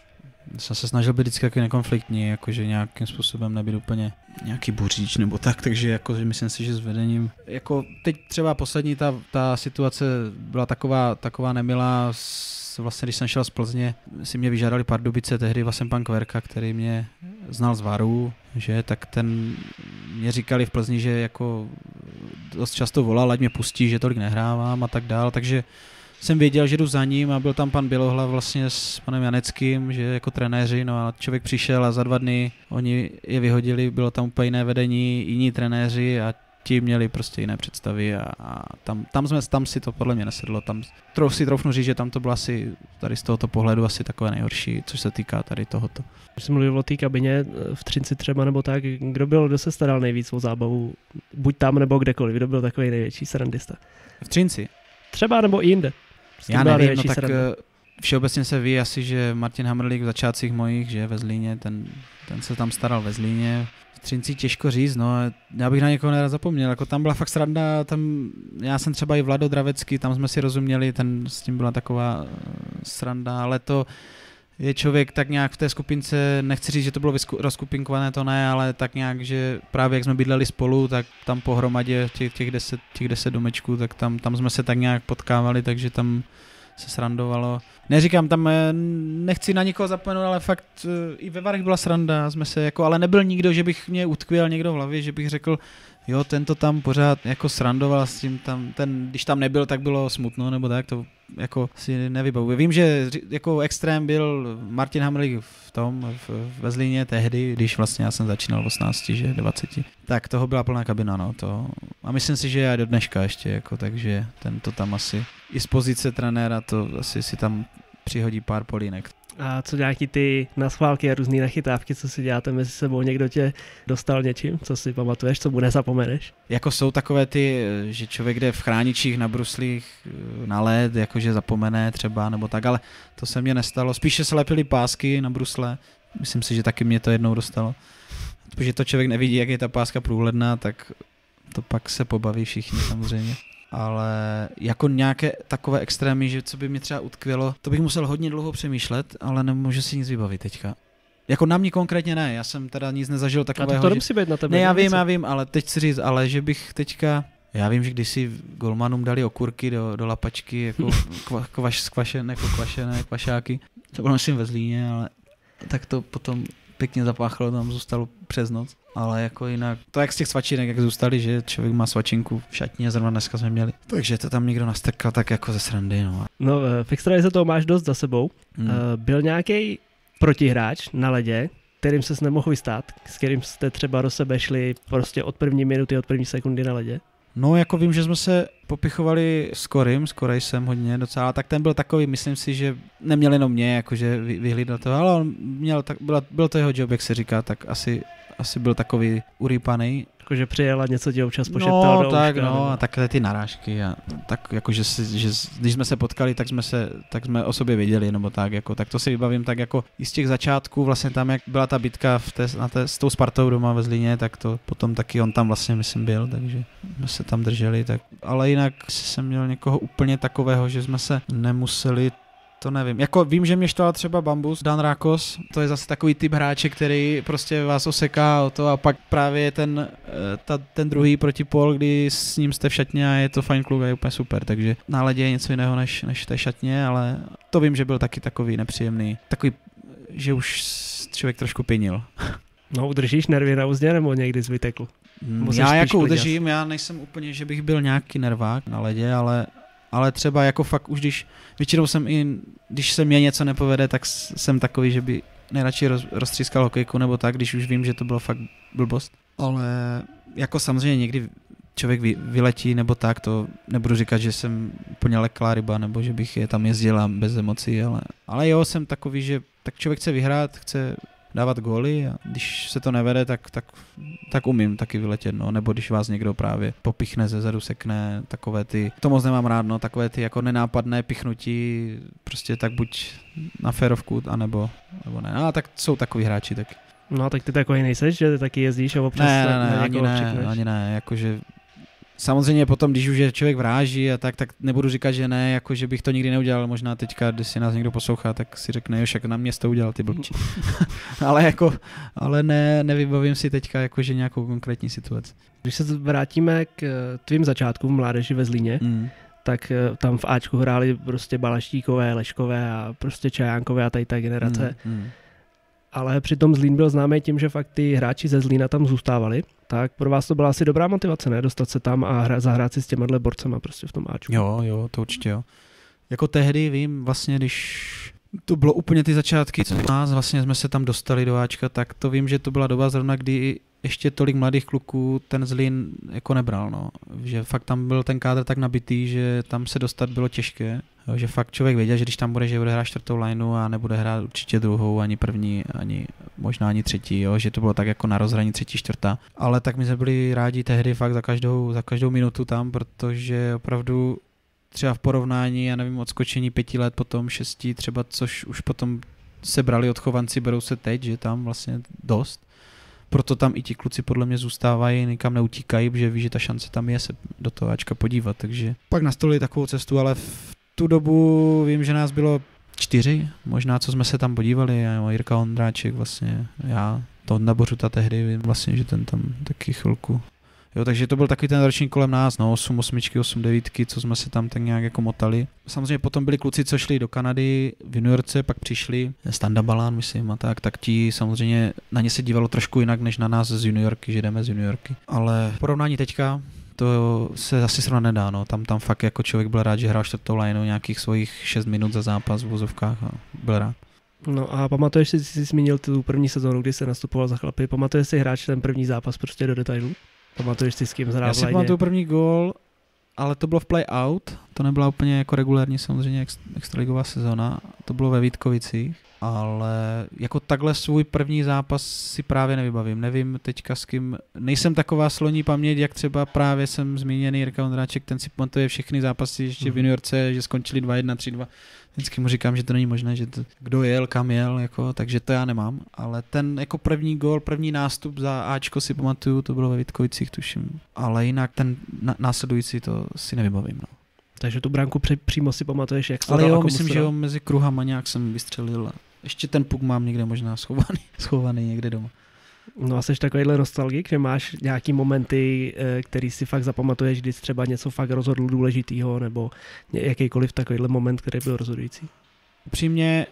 jsem se snažil být vždycky taky nekonfliktní, jakože nějakým způsobem nebyt úplně nějaký buříč nebo tak, takže jako, že myslím si, že s vedením, jako teď třeba poslední ta, ta situace byla taková, taková nemilá, vlastně když jsem šel z Plzně, si mě vyžádali Pardubice, tehdy vlastně pan Kverka, který mě znal z Varu, že, tak ten mě říkali v Plzni, že jako dost často volal, ať mě pustí, že tolik nehrávám a tak dál, takže jsem věděl, že jdu za ním a byl tam pan Bělohlav vlastně s panem Janeckým, že jako trenéři, no a člověk přišel a za dva dny oni je vyhodili, bylo tam úplně jiné vedení, jiní trenéři a ti měli prostě jiné představy a, a tam, tam, jsme, tam si to podle mě nesedlo, tam trouf si troufnu říct, že tam to bylo asi tady z tohoto pohledu asi takové nejhorší, což se týká tady tohoto. Když jsem mluvil o té kabině v Třinci třeba nebo tak, kdo byl, kdo se staral nejvíc o zábavu, buď tam nebo kdekoliv, kdo byl takový největší srandista? V Třinci? Třeba nebo i jinde. Já nevím, no tak sranda. Všeobecně se ví asi, že Martin Hamrlík v začátcích mojich, že ve Zlíně, ten, ten se tam staral ve Zlíně. V Třinci těžko říct, no, já bych na někoho nerad zapomněl, jako tam byla fakt sranda, tam, já jsem třeba i Vlado Dravecký, tam jsme si rozuměli, ten, s tím byla taková uh, sranda, ale to je člověk tak nějak v té skupince, nechci říct, že to bylo rozkupinkované, to ne, ale tak nějak, že právě jak jsme bydleli spolu, tak tam pohromadě těch, těch, deset, těch deset domečků, tak tam, tam jsme se tak nějak potkávali, takže tam se srandovalo. Neříkám, tam nechci na nikoho zapomenout, ale fakt i ve Varech byla sranda, jsme se jako, ale nebyl nikdo, že bych mě utkvěl někdo v hlavě, že bych řekl, jo, tento tam pořád jako srandoval s tím tam, ten, když tam nebyl, tak bylo smutno, nebo tak, to jako si nevybavuji. Vím, že jako extrém byl Martin Hamrlík v tom, v, ve Zlíně tehdy, když vlastně já jsem začínal v osmnácti, že dvacet. Tak toho byla plná kabina, no, to. A myslím si, že já do dneška ještě, jako, takže ten to tam asi, i z pozice trenéra to asi si tam přihodí pár polínek. A co nějaký ty naschválky a různý nachytávky, co si děláte mezi sebou, někdo tě dostal něčím, co si pamatuješ, co mu nezapomeneš? Jako jsou takové ty, že člověk jde v chráničích na bruslích na led, jakože zapomene třeba, nebo tak, ale to se mně nestalo. Spíše se lepily pásky na brusle, myslím si, že taky mě to jednou dostalo. Protože to člověk nevidí, jak je ta páska průhledná, tak to pak se pobaví všichni samozřejmě. Ale jako nějaké takové extrémy, že co by mě třeba utkvělo, to bych musel hodně dlouho přemýšlet, ale nemůžu si nic vybavit teďka. Jako na mě konkrétně ne, já jsem teda nic nezažil takového. A to, to nemusí být na tebe. Ne, já vím, já vím, ale teď chci říct, ale že bych teďka, já vím, že když si golmanům dali okurky do, do lapačky, jako kva, kvaš, skvašené, jako kvašené kvašáky, to bylo myslím ve Zlíně, ale tak to potom pěkně zapáchlo, tam zůstalo přes noc. Ale jako jinak, to jak z těch svačinek, jak zůstali, že člověk má svačinku v šatně, zrovna dneska jsme měli. Takže to tam někdo nastrkal tak jako ze srandy, no. No, v extralize toho máš dost za sebou. Hmm. Byl nějaký protihráč na ledě, kterým ses nemohl vystát, s kterým jste třeba do sebe šli prostě od první minuty, od první sekundy na ledě? No, jako vím, že jsme se popichovali s Korym, s Korejsem hodně docela, tak ten byl takový, myslím si, že neměl jenom mě, jakože vyhlídl to, ale on měl, tak, byl, byl to jeho job, jak se říká, tak asi asi byl takový urýpaný. Jakože přijel a něco ti občas pošeptal. No, tak, no, nebo... a takhle ty narážky a tak jakože, že když jsme se potkali, tak jsme se, tak jsme o sobě věděli, nebo tak, jako, tak to si vybavím tak jako i z těch začátků, vlastně tam, jak byla ta bitka v té, na té, s tou Spartou doma ve Zlíně, tak to potom taky on tam vlastně, myslím, byl, takže jsme se tam drželi, tak, ale jinak jsem měl někoho úplně takového, že jsme se nemuseli. To nevím. Jako vím, že mě štval třeba Bambus, Dan Rákos, to je zase takový typ hráče, který prostě vás oseká o to a pak právě ten, ta, ten druhý protipol, kdy s ním jste v šatně a je to fajn kluk a je úplně super, takže na ledě je něco jiného než, než té šatně, ale to vím, že byl taky takový nepříjemný, takový, že už člověk trošku pinil. No, udržíš nervy na uzdě nebo někdy zvytekl? Já jako udržím, já nejsem úplně, že bych byl nějaký nervák na ledě, ale ale třeba jako fakt už když, většinou jsem i, když se mě něco nepovede, tak jsem takový, že by nejradši roz, roztřískal hokejku nebo tak, když už vím, že to bylo fakt blbost. Ale jako samozřejmě někdy člověk vy, vyletí nebo tak, to nebudu říkat, že jsem úplně leklá ryba, nebo že bych je tam jezdila bez emocí, ale, ale jo, jsem takový, že tak člověk chce vyhrát, chce dávat góly a když se to nevede, tak, tak, tak umím taky vyletět, no, nebo když vás někdo právě popichne ze zadu, sekne, takové ty, to moc nemám rád, no, takové ty jako nenápadné pichnutí, prostě tak buď na férovku, anebo, nebo ne, no, tak jsou takový hráči taky. No, tak ty takový nejseš, že ty taky jezdíš a občas ne, ne, ne, ani ne, ani ne, jakože samozřejmě potom, když už je člověk vráží a tak, tak nebudu říkat, že ne, jako že bych to nikdy neudělal. Možná teďka, když si nás někdo poslouchá, tak si řekne, jo, však na mě to udělal, ty blbči. ale jako, ale ne, nevybavím si teďka jakože nějakou konkrétní situaci. Když se vrátíme k tvým začátkům mládeži ve Zlíně, mm. tak tam v Ačku hráli prostě Balaštíkové, Leškové a prostě Čajánkové a tady ta generace. Mm. Mm. Ale přitom Zlín byl známý tím, že fakt ty hráči ze Zlína tam zůstávali. Tak pro vás to byla asi dobrá motivace, ne? Dostat se tam a hra, zahrát si s těmahle borcema prostě v tom Ačku. Jo, jo, to určitě jo. Jako tehdy vím, vlastně když to bylo úplně ty začátky, co nás vlastně jsme se tam dostali do Ačka, tak to vím, že to byla doba zrovna, kdy ještě tolik mladých kluků ten Zlín jako nebral, no. Že fakt tam byl ten kádr tak nabitý, že tam se dostat bylo těžké. Jo, že fakt člověk věděl, že když tam bude, že bude hrát čtvrtou lineu a nebude hrát určitě druhou, ani první, ani možná ani třetí, jo, že to bylo tak jako na rozhraní třetí, čtvrtá. Ale tak my jsme byli rádi tehdy fakt za každou, za každou minutu tam, protože opravdu třeba v porovnání, já nevím, odskočení pěti let, potom šesti třeba, což už potom se brali odchovanci, berou se teď, že tam vlastně dost. Proto tam i ti kluci podle mě zůstávají, nikam neutíkají, protože ví, že ta šance tam je se do toho Ačka podívat, takže pak nastolili takovou cestu, ale v tu dobu vím, že nás bylo čtyři, možná co jsme se tam podívali, jo, Jirka Ondráček vlastně, já, Tonda Bořuta tehdy, vím vlastně, že ten tam taky chvilku. Jo, takže to byl takový ten ročník kolem nás, no, osm osmičky, osm devítky, co jsme se tam tak nějak jako motali. Samozřejmě potom byli kluci, co šli do Kanady v juniorce, pak přišli Standa Balán, myslím, a tak, tak ti samozřejmě na ně se dívalo trošku jinak, než na nás z juniorky, že jdeme z juniorky. Ale v porovnání teďka, to se asi srovnat nedá, no. Tam, tam fakt jako člověk byl rád, že hrál čtvrtou lineu nějakých svých šest minut za zápas v vozovkách a byl rád. No a pamatuješ si, jsi zmínil tu první sezónu, kdy se nastupoval za chlapy, pamatuješ si hráč ten první zápas prostě do detailů? Pamatuješ si, s kým hrál? Já si pamatuju první gól, ale to bylo v play-out, to nebyla úplně jako regulární samozřejmě extraligová sezóna, to bylo ve Vítkovicích, ale jako takhle svůj první zápas si právě nevybavím, nevím teďka s kým, nejsem taková sloní paměť, jak třeba právě jsem zmíněný Jirka Ondráček, ten si pamatuje všechny zápasy ještě v juniorce, že skončili dva jedna, tři dva. Vždycky mu říkám, že to není možné, že to, kdo jel, kam jel, jako, takže to já nemám, ale ten jako první gól, první nástup za Ačko si pamatuju, to bylo ve Vítkovicích, tuším, ale jinak ten na, následující to si nevybavím, no. Takže tu branku při, přímo si pamatuješ, jak se ale jo, myslím, že jo, mezi kruhama nějak jsem vystřelil a ještě ten puk mám někde možná schovaný, schovaný někde doma. No a jsi takovýhle nostalgik, že máš nějaký momenty, který si fakt zapamatuješ, kdy jsi třeba něco fakt rozhodl důležitýho, nebo jakýkoliv takovýhle moment, který byl rozhodující? Upřímně,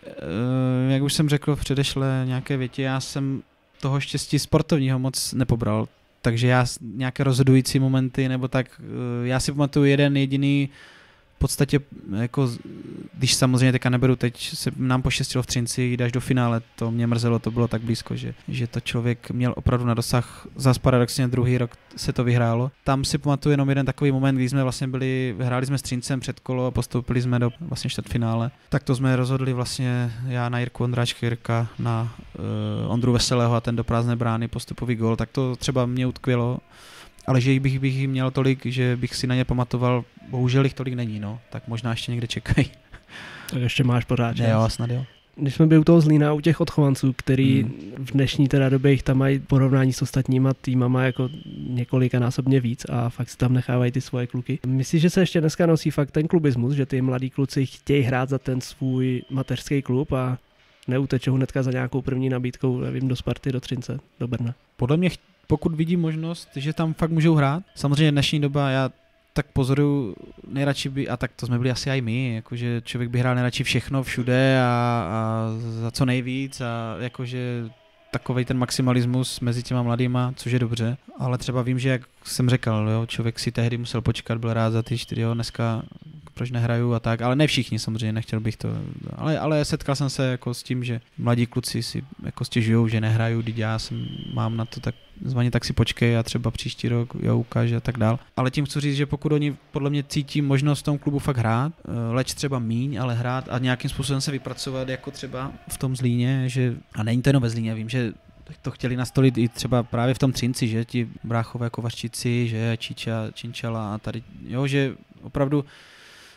jak už jsem řekl v předešlé nějaké větě, já jsem toho štěstí sportovního moc nepobral, takže já nějaké rozhodující momenty, nebo tak, já si pamatuju jeden jediný, v podstatě, jako, když samozřejmě teďka neberu, teď se nám poštěstilo v Třinci jít až do finále, to mě mrzelo, to bylo tak blízko, že, že to člověk měl opravdu na dosah, zas paradoxně druhý rok se to vyhrálo. Tam si pamatuju jenom jeden takový moment, kdy jsme vlastně byli, hráli jsme s Třincem před kolo a postoupili jsme do vlastně čtvrtfinále. Tak to jsme rozhodli vlastně já na Jirku Ondráčka, Jirka na uh, Ondru Veselého a ten do prázdné brány postupový gól, tak to třeba mě utkvělo. Ale že bych, bych jich měl tolik, že bych si na ně pamatoval, bohužel jich tolik není, no, tak možná ještě někde čekají. Tak ještě máš pořád, že? Jo, snad jo. Když jsme byli u toho Zlína, u těch odchovanců, který hmm. v dnešní teda době jich tam mají porovnání s ostatníma týmama jako několikanásobně víc a fakt si tam nechávají ty svoje kluky. Myslíš, že se ještě dneska nosí fakt ten klubismus, že ty mladí kluci chtějí hrát za ten svůj mateřský klub a neutečou hnedka za nějakou první nabídkou, nevím, do Sparty, do Třince, do Brna? Podle mě pokud vidím možnost, že tam fakt můžou hrát. Samozřejmě dnešní doba, já tak pozoruju, nejradši by, a tak to jsme byli asi i my, jakože člověk by hrál nejradši všechno všude a, a za co nejvíc a jakože takovej ten maximalismus mezi těma mladýma, což je dobře, ale třeba vím, že jak jsem řekl, jo, člověk si tehdy musel počkat, byl rád za ty čtyři, jo, dneska proč nehraju a tak, ale ne všichni samozřejmě, nechtěl bych to, ale, ale setkal jsem se jako s tím, že mladí kluci si jako stěžujou, že nehraju, když já jsem, mám na to tak zvaně, tak si počkej a třeba příští rok jo, ukáže a tak dál. Ale tím chci říct, že pokud oni podle mě cítí možnost v tom klubu fakt hrát, leč třeba míň, ale hrát a nějakým způsobem se vypracovat jako třeba v tom Zlíně, že, a není to jenom ve Zlíně, vím, že to chtěli nastolit i třeba právě v tom Třinci, že ti bráchové Kovařčici, že Číča, Činčala a tady, jo, že opravdu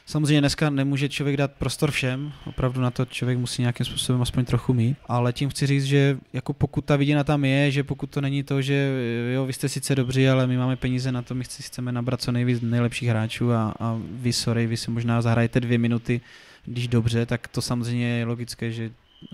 Samozřejmě dneska nemůže člověk dát prostor všem, opravdu na to člověk musí nějakým způsobem aspoň trochu mít, ale tím chci říct, že jako pokud ta vidina tam je, že pokud to není to, že jo, vy jste sice dobří, ale my máme peníze na to, my chceme nabrat co nejvíc nejlepších hráčů a, a vy, sorry, vy si možná zahrajete dvě minuty, když dobře, tak to samozřejmě je logické, že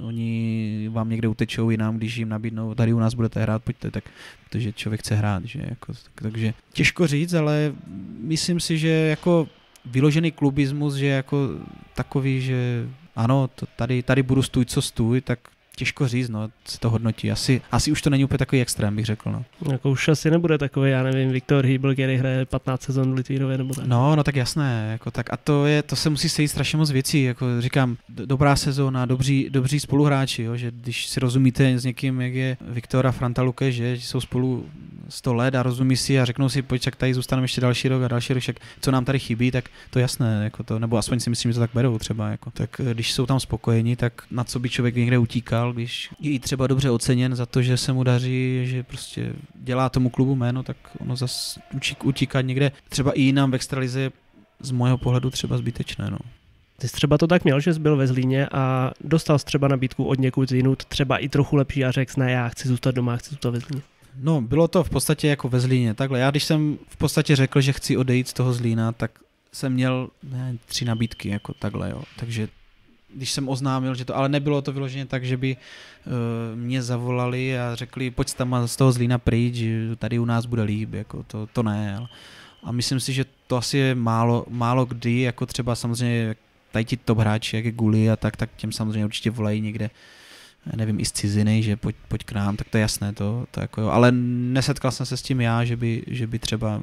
oni vám někde utečou jinam, když jim nabídnou, tady u nás budete hrát, pojďte, tak, protože člověk chce hrát, že jako, tak, takže těžko říct, ale myslím si, že jako vyložený klubismus, že jako takový, že ano, to tady, tady budu stůj, co stůj, tak těžko říct, no, se to hodnotí. Asi, asi už to není úplně takový extrém, bych řekl, no. Jako už asi nebude takový, já nevím, Viktor Hýbl, který hraje patnáct sezon v Litvínově nebo tak. No, no tak jasné, jako tak a to je, to se musí sejít strašně moc věcí, jako říkám, dobrá sezóna, dobří, dobří spoluhráči, jo, že když si rozumíte s někým, jak je Viktor a Franta Luke, že jsou spolu sto let a rozumí si a řeknou si, pojď, tak tady zůstaneme ještě další rok a další rok, co nám tady chybí, tak to jasné, jako to, nebo aspoň si myslím, že to tak berou třeba, jako. Tak když jsou tam spokojení, tak na co by člověk někde utíkal, když je třeba dobře oceněn za to, že se mu daří, že prostě dělá tomu klubu jméno, tak ono zase utíká někde, třeba i jinam v extralize z mého pohledu třeba zbytečné, no. Ty jsi třeba to tak měl, že jsi byl ve Zlíně a dostal jsi třeba nabídku od někud jinut, třeba i trochu lepší a řekl, ne, já chci zůstat doma, chci zůstat ve Zlíně. No, bylo to v podstatě jako ve Zlíně. Takhle, já když jsem v podstatě řekl, že chci odejít z toho Zlína, tak jsem měl ne, tři nabídky, jako takhle, jo. Takže když jsem oznámil, že to, ale nebylo to vyloženě tak, že by uh, mě zavolali a řekli, pojď tam z toho Zlína pryč, tady u nás bude líp, jako to, to ne. Ale. A myslím si, že to asi je málo, málo kdy, jako třeba samozřejmě tady ti top hráči, jak je Guli a tak, tak těm samozřejmě určitě volají někde, nevím, i z ciziny, že pojď, pojď k nám, tak to je jasné, to, to jako jo. Ale nesetkal jsem se s tím já, že by, že by třeba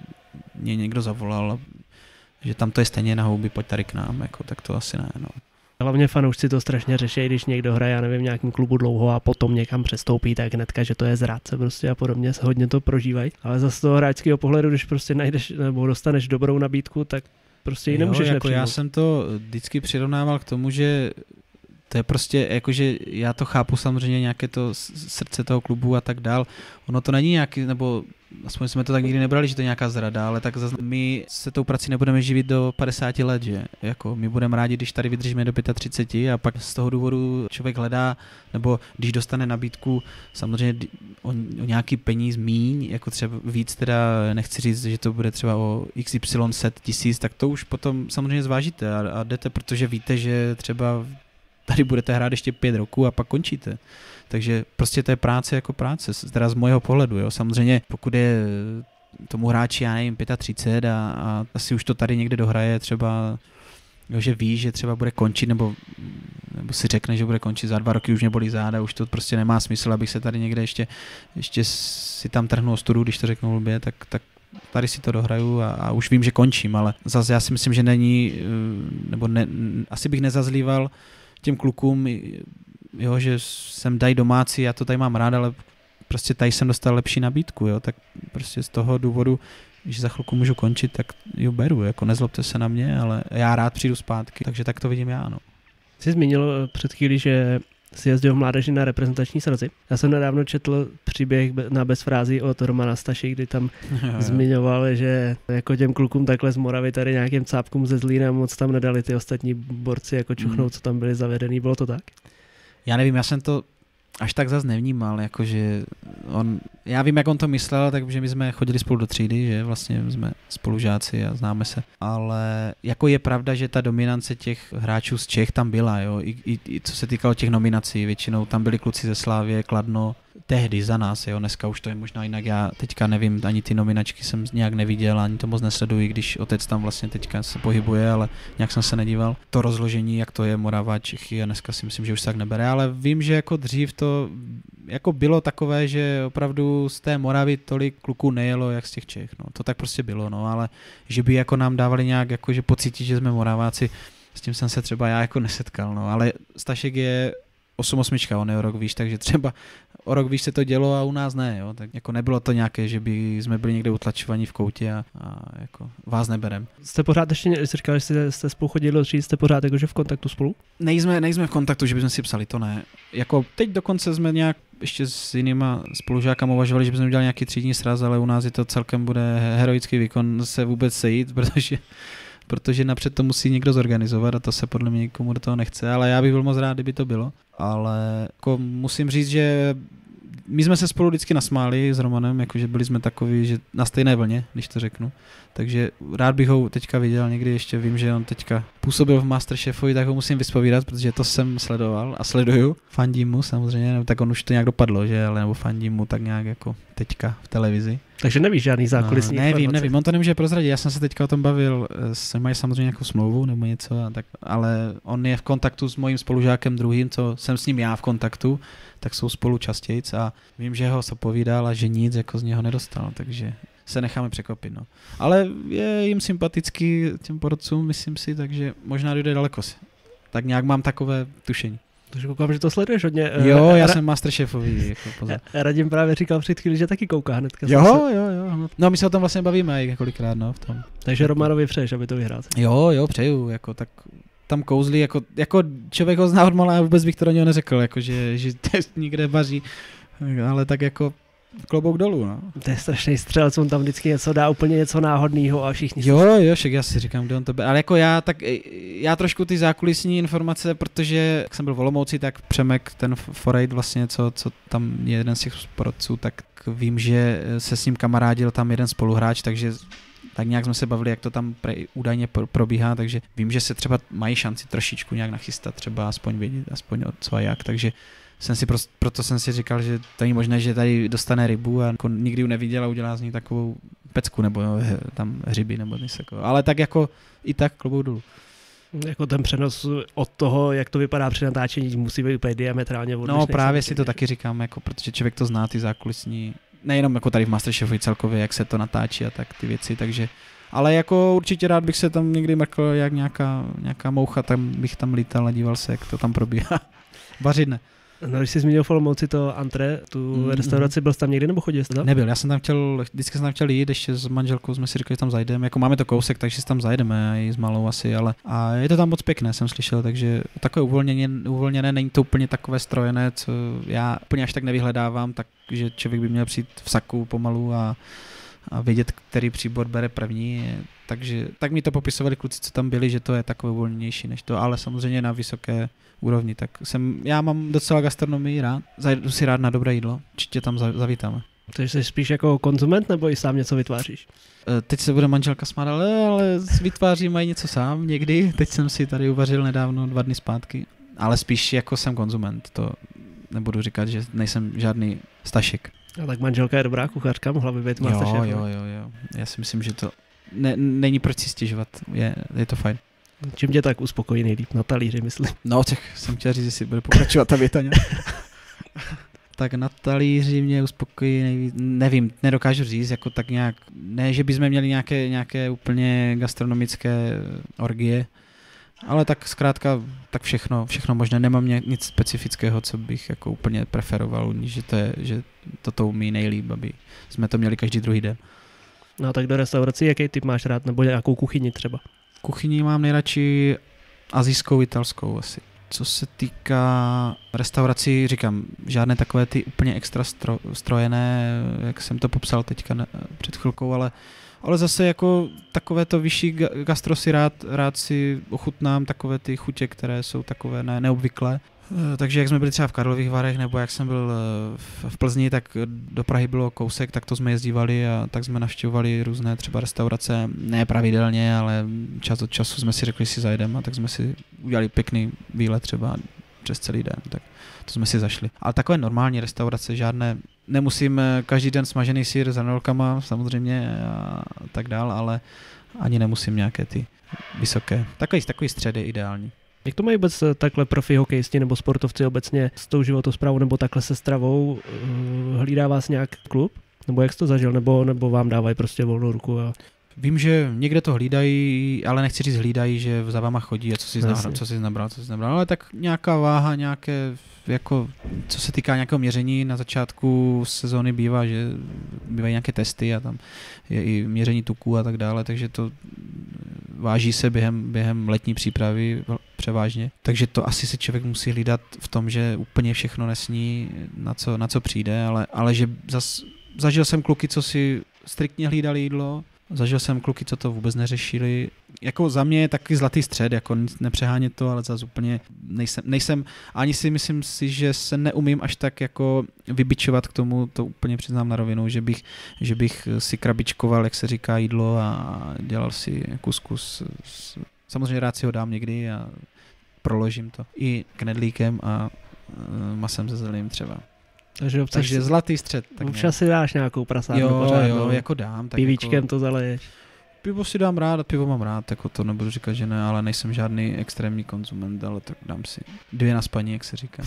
mě někdo zavolal, že tam to je stejně na houby, pojď tady k nám, jako, tak to asi ne, no. Hlavně fanoušci to strašně řeší, když někdo hraje, já nevím, v nějakém klubu dlouho a potom někam přestoupí, tak hnedka, že to je zrádce prostě a podobně, se hodně to prožívají. Ale zase z toho hráčského pohledu, když prostě najdeš nebo dostaneš dobrou nabídku, tak prostě ji nemůžeš jo, jako nepřijmout. Já jsem to vždycky přirovnával k tomu, že to je prostě, jakože já to chápu samozřejmě, nějaké to srdce toho klubu a tak dál. Ono to není nějaký, nebo aspoň jsme to tak nikdy nebrali, že to je nějaká zrada, ale tak zase my se tou prací nebudeme živit do padesáti let, že? Jako my budeme rádi, když tady vydržíme do třiceti pěti a pak z toho důvodu člověk hledá, nebo když dostane nabídku, samozřejmě o, o nějaký peníz míň, jako třeba víc, teda nechci říct, že to bude třeba o iks ypsilon set tisíc, tak to už potom samozřejmě zvážíte a, a jdete, protože víte, že třeba tady budete hrát ještě pět roků a pak končíte. Takže prostě to je práce jako práce, teda z mojho pohledu. Jo. Samozřejmě pokud je tomu hráči, já nevím, třicet pět a, a asi už to tady někde dohraje třeba, jo, že ví, že třeba bude končit, nebo, nebo si řekne, že bude končit za dva roky, už mě bolí záda, už to prostě nemá smysl, abych se tady někde ještě, ještě si tam trhnul studu, když to řeknu blbě, tak, tak tady si to dohraju a, a už vím, že končím, ale zase já si myslím, že není, nebo ne, asi bych nezazlíval těm klukům, jo, že jsem dají domácí, já to tady mám rád, ale prostě tady jsem dostal lepší nabídku, jo, tak prostě z toho důvodu, že za chvilku můžu končit, tak jo, beru, jako nezlobte se na mě, ale já rád přijdu zpátky, takže tak to vidím já, no. Jsi zmínil před chvílí, že jsi jezdil v mládeži na reprezentační srazy. Já jsem nedávno četl příběh na bezfrází od Romana Staši, kdy tam jo, jo. zmiňoval, že jako těm klukům takhle z Moravy tady nějakým cápkům ze Zlína moc tam nedali ty ostatní borci jako čuchnout, hmm. co tam byli zavedený. Bylo to tak? Já nevím, já jsem to až tak zas nevnímal, jakože on, já vím, jak on to myslel, takže my jsme chodili spolu do třídy, že vlastně jsme spolužáci a známe se, ale jako je pravda, že ta dominance těch hráčů z Čech tam byla, jo, i, i, i co se týkalo těch nominací, většinou tam byli kluci ze Slávie, Kladno, tehdy za nás, jo, dneska už to je možná jinak, já teďka nevím, ani ty nominačky jsem nějak neviděl, ani to moc nesleduji, když otec tam vlastně teďka se pohybuje, ale nějak jsem se nedíval. To rozložení, jak to je Morava, Čechy a dneska si myslím, že už se tak nebere, ale vím, že jako dřív to jako bylo takové, že opravdu z té Moravy tolik kluků nejelo, jak z těch Čech, no, to tak prostě bylo, no, ale že by jako nám dávali nějak, jako že pocítit, že jsme Moraváci, s tím jsem se třeba já jako nesetkal, no, ale Stašek je osm osmička, on je o rok výš, takže třeba o rok výš se to dělo a u nás ne, jo, tak jako nebylo to nějaké, že by jsme byli někde utlačovaní v koutě a, a jako vás neberem. Jste pořád ještě, jsi říkal, že jste, jste spolu chodili do třídy, jste pořád jakože v kontaktu spolu? Nejsme, nejsme v kontaktu, že bychom si psali, to ne. Jako teď dokonce jsme nějak ještě s jinýma spolužákama uvažovali, že bychom udělali nějaký třídní sraz, ale u nás je to celkem bude heroický výkon se vůbec sejít, protože protože napřed to musí někdo zorganizovat a to se podle mě nikomu do toho nechce, ale já bych byl moc rád, kdyby to bylo. Ale jako musím říct, že my jsme se spolu vždycky nasmáli s Romanem, jakože byli jsme takový, že na stejné vlně, když to řeknu. Takže rád bych ho teďka viděl někdy, ještě vím, že on teďka působil v Masterchefovi, tak ho musím vyspovídat, protože to jsem sledoval a sleduju. Fandím mu samozřejmě, tak on už to nějak dopadlo, že, ale nebo fandím mu tak nějak jako teďka v televizi. Takže nevíš žádný zákulisní no, nevím, informace. nevím, on to nemůže prozradit, já jsem se teďka o tom bavil, s mají samozřejmě nějakou smlouvu nebo něco, a tak, ale on je v kontaktu s mojím spolužákem druhým, co jsem s ním já v kontaktu, tak jsou spolu častějc a vím, že ho se povídal a že nic jako z něho nedostal, takže se necháme překvapit. No. Ale je jim sympatický těm porodcům, myslím si, takže možná dojde daleko si. Tak nějak mám takové tušení. Takže koukám, že to sleduješ hodně. Jo, já Ra- jsem Masterchefový. Jako pozor. Radim právě říkal před chvíli, že taky kouká hnedka. Jo, jo, jo. No my se o tom vlastně bavíme i kolikrát, no, v tom. Takže Romanovi přeješ, aby to vyhrál. Jo, jo, přeju, jako tak tam kouzlí, jako, jako člověk ho zná od malá, vůbec bych to do něho neřekl, jako že, že nikde vaří, ale tak jako klobouk dolů, no. To je strašný střelec, on tam vždycky něco dá, úplně něco náhodného a všichni... Jo, jo, však já si říkám, kde on to bude, ale jako já, tak já trošku ty zákulisní informace, protože jak jsem byl v Olomouci, tak Přemek, ten Forejt vlastně, co, co tam je jeden z těch porodců, tak vím, že se s ním kamarádil tam jeden spoluhráč, takže tak nějak jsme se bavili, jak to tam pre, údajně probíhá, takže vím, že se třeba mají šanci trošičku nějak nachystat, třeba aspoň vědět, aspoň co a jak, takže jsem si prost, proto jsem si říkal, že to je možné, že tady dostane rybu a jako nikdy ji neviděl a udělá z ní takovou pecku nebo no, tam hřiby nebo něco jako. Ale tak jako i tak klobouk dolů. Jako ten přenos od toho, jak to vypadá při natáčení, musí být úplně diametrálně odlišný. No právě si to taky říkám, jako, protože člověk to zná, ty zákulisní, nejenom jako tady v Masterchefu celkově, jak se to natáčí a tak ty věci, takže ale jako určitě rád bych se tam někdy mrkl, jak nějaká, nějaká moucha, tam bych tam lítal a díval se, jak to tam probíhá. Vařit ne. No, když jsi zmínil v Olomouci to antré, tu mm, restauraci, byl jsi tam někdy nebo chodil jsi tam? Nebyl, já jsem tam chtěl, vždycky jsem tam chtěl jít, ještě s manželkou jsme si říkali, že tam zajdeme, jako máme to kousek, takže si tam zajdeme i s malou asi, ale a je to tam moc pěkné, jsem slyšel, takže takové uvolněné, uvolněné, není to úplně takové strojené, co já úplně až tak nevyhledávám, takže člověk by měl přijít v saku pomalu a a vědět, který příbor bere první, takže tak mi to popisovali kluci, co tam byli, že to je takové uvolněnější než to, ale samozřejmě na vysoké úrovni, tak jsem, já mám docela gastronomii rád, zajdu si rád na dobré jídlo, určitě tam zavítáme. Takže jsi spíš jako konzument, nebo i sám něco vytváříš? Teď se bude manželka smát, ale, ale vytvářím i něco sám někdy, teď jsem si tady uvařil nedávno dva dny zpátky, ale spíš jako jsem konzument, to nebudu říkat, že nejsem žádný Stašek. A tak manželka je dobrá kuchařka, mohla by být Masterchef. Jo, jo, jo, jo. Já si myslím, že to ne, není proč si stěžovat, je, je to fajn. Čím tě tak uspokojí nejlíp? Na talíři, myslím. No, tak jsem chtěl říct, jestli bude pokračovat ta věta. Tak na talíři mě uspokojí nejvíc, nevím, nedokážu říct, jako tak nějak, ne, že bychom měli nějaké, nějaké úplně gastronomické orgie, ale tak zkrátka, tak všechno, všechno možné, nemám nic specifického, co bych jako úplně preferoval, že to, je, že toto umí nejlíp, aby jsme to měli každý druhý den. No tak do restaurací, jaký typ máš rád, nebo nějakou kuchyni třeba? Kuchyni mám nejradši asijskou, italskou asi. Co se týká restaurací, říkám, žádné takové ty úplně extra stro, strojené, jak jsem to popsal teďka ne, před chvilkou, ale, ale zase jako takové to vyšší gastro si rád, rád si ochutnám, takové ty chutě, které jsou takové ne, neobvyklé. Takže jak jsme byli třeba v Karlových Varech, nebo jak jsem byl v Plzni, tak do Prahy bylo kousek, tak to jsme jezdívali a tak jsme navštěvovali různé třeba restaurace, ne pravidelně, ale čas od času jsme si řekli, že si zajdeme a tak jsme si udělali pěkný výlet třeba přes celý den, tak to jsme si zašli. Ale takové normální restaurace, žádné, nemusím každý den smažený sýr s hranolkama samozřejmě a tak dál, ale ani nemusím nějaké ty vysoké. Takový, takový střed je ideální. Jak to mají vůbec takhle profi hokejisti nebo sportovci obecně s tou životosprávou nebo takhle se stravou? Hlídá vás nějak klub? Nebo jak jsi to zažil? Nebo, nebo vám dávají prostě volnou ruku? A... Vím, že někde to hlídají, ale nechci říct hlídají, že za váma chodí a co jsi, nabral, co jsi nabral, co jsi nabral, ale tak nějaká váha, nějaké, jako, co se týká nějakého měření, na začátku sezóny bývá, že bývají nějaké testy a tam je i měření tuků a tak dále, takže to váží se během, během letní přípravy převážně. Takže to asi se člověk musí hlídat v tom, že úplně všechno nesní, na co, na co přijde, ale, ale že zas, zažil jsem kluky, co si striktně hlídali jídlo, zažil jsem kluky, co to vůbec neřešili. Jako za mě je taky zlatý střed, jako nepřehánět to, ale zase úplně nejsem, nejsem, ani si myslím si, že se neumím až tak jako vybičovat k tomu, to úplně přiznám na rovinu, že bych, že bych si krabičkoval, jak se říká, jídlo a dělal si kuskus. Samozřejmě rád si ho dám někdy a proložím to i knedlíkem a masem ze zeleným třeba. Takže, občas Takže zlatý střed. Tak občas si dáš nějakou prasárnu jo, pořád, jo, no. jako dám. Tak Pivíčkem jako, to zaleješ. Pivo si dám rád, pivo mám rád, jako to nebudu říkat, že ne, ale nejsem žádný extrémní konzument, ale tak dám si dvě na spaní, jak se říká.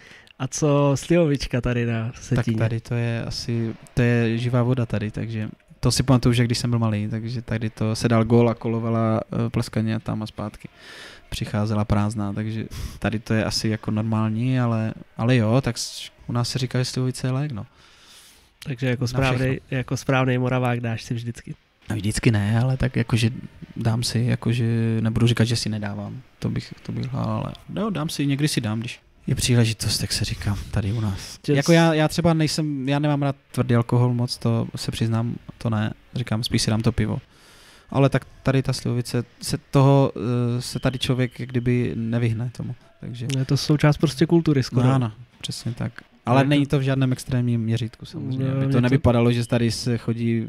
A co slivovička tady na Vsetíně? Tak tady to je asi, to je živá voda tady, takže to si pamatuju, že když jsem byl malý, takže tady to se dal gól a kolovala pleskaně tam a zpátky. Přicházela prázdná, takže tady to je asi jako normální, ale, ale jo, tak u nás se říká, že slivovice je lék, no. Takže jako správnej, jako správnej Moravák dáš si vždycky. No vždycky ne, ale tak jakože dám si, jakože nebudu říkat, že si nedávám, to bych, to bych hlal, ale no, dám si, někdy si dám, když je příležitost, tak se říká tady u nás. Just... Jako já, já třeba nejsem, já nemám rád tvrdý alkohol moc, to se přiznám, to ne, říkám, spíš si dám to pivo. Ale tak tady ta slivovice, se toho se tady člověk kdyby nevyhne tomu. Takže... Je to součást prostě kultury skoro. No ano, přesně tak. Ale jako... není to v žádném extrémním měřítku samozřejmě. No, aby to nevypadalo, to... že tady se chodí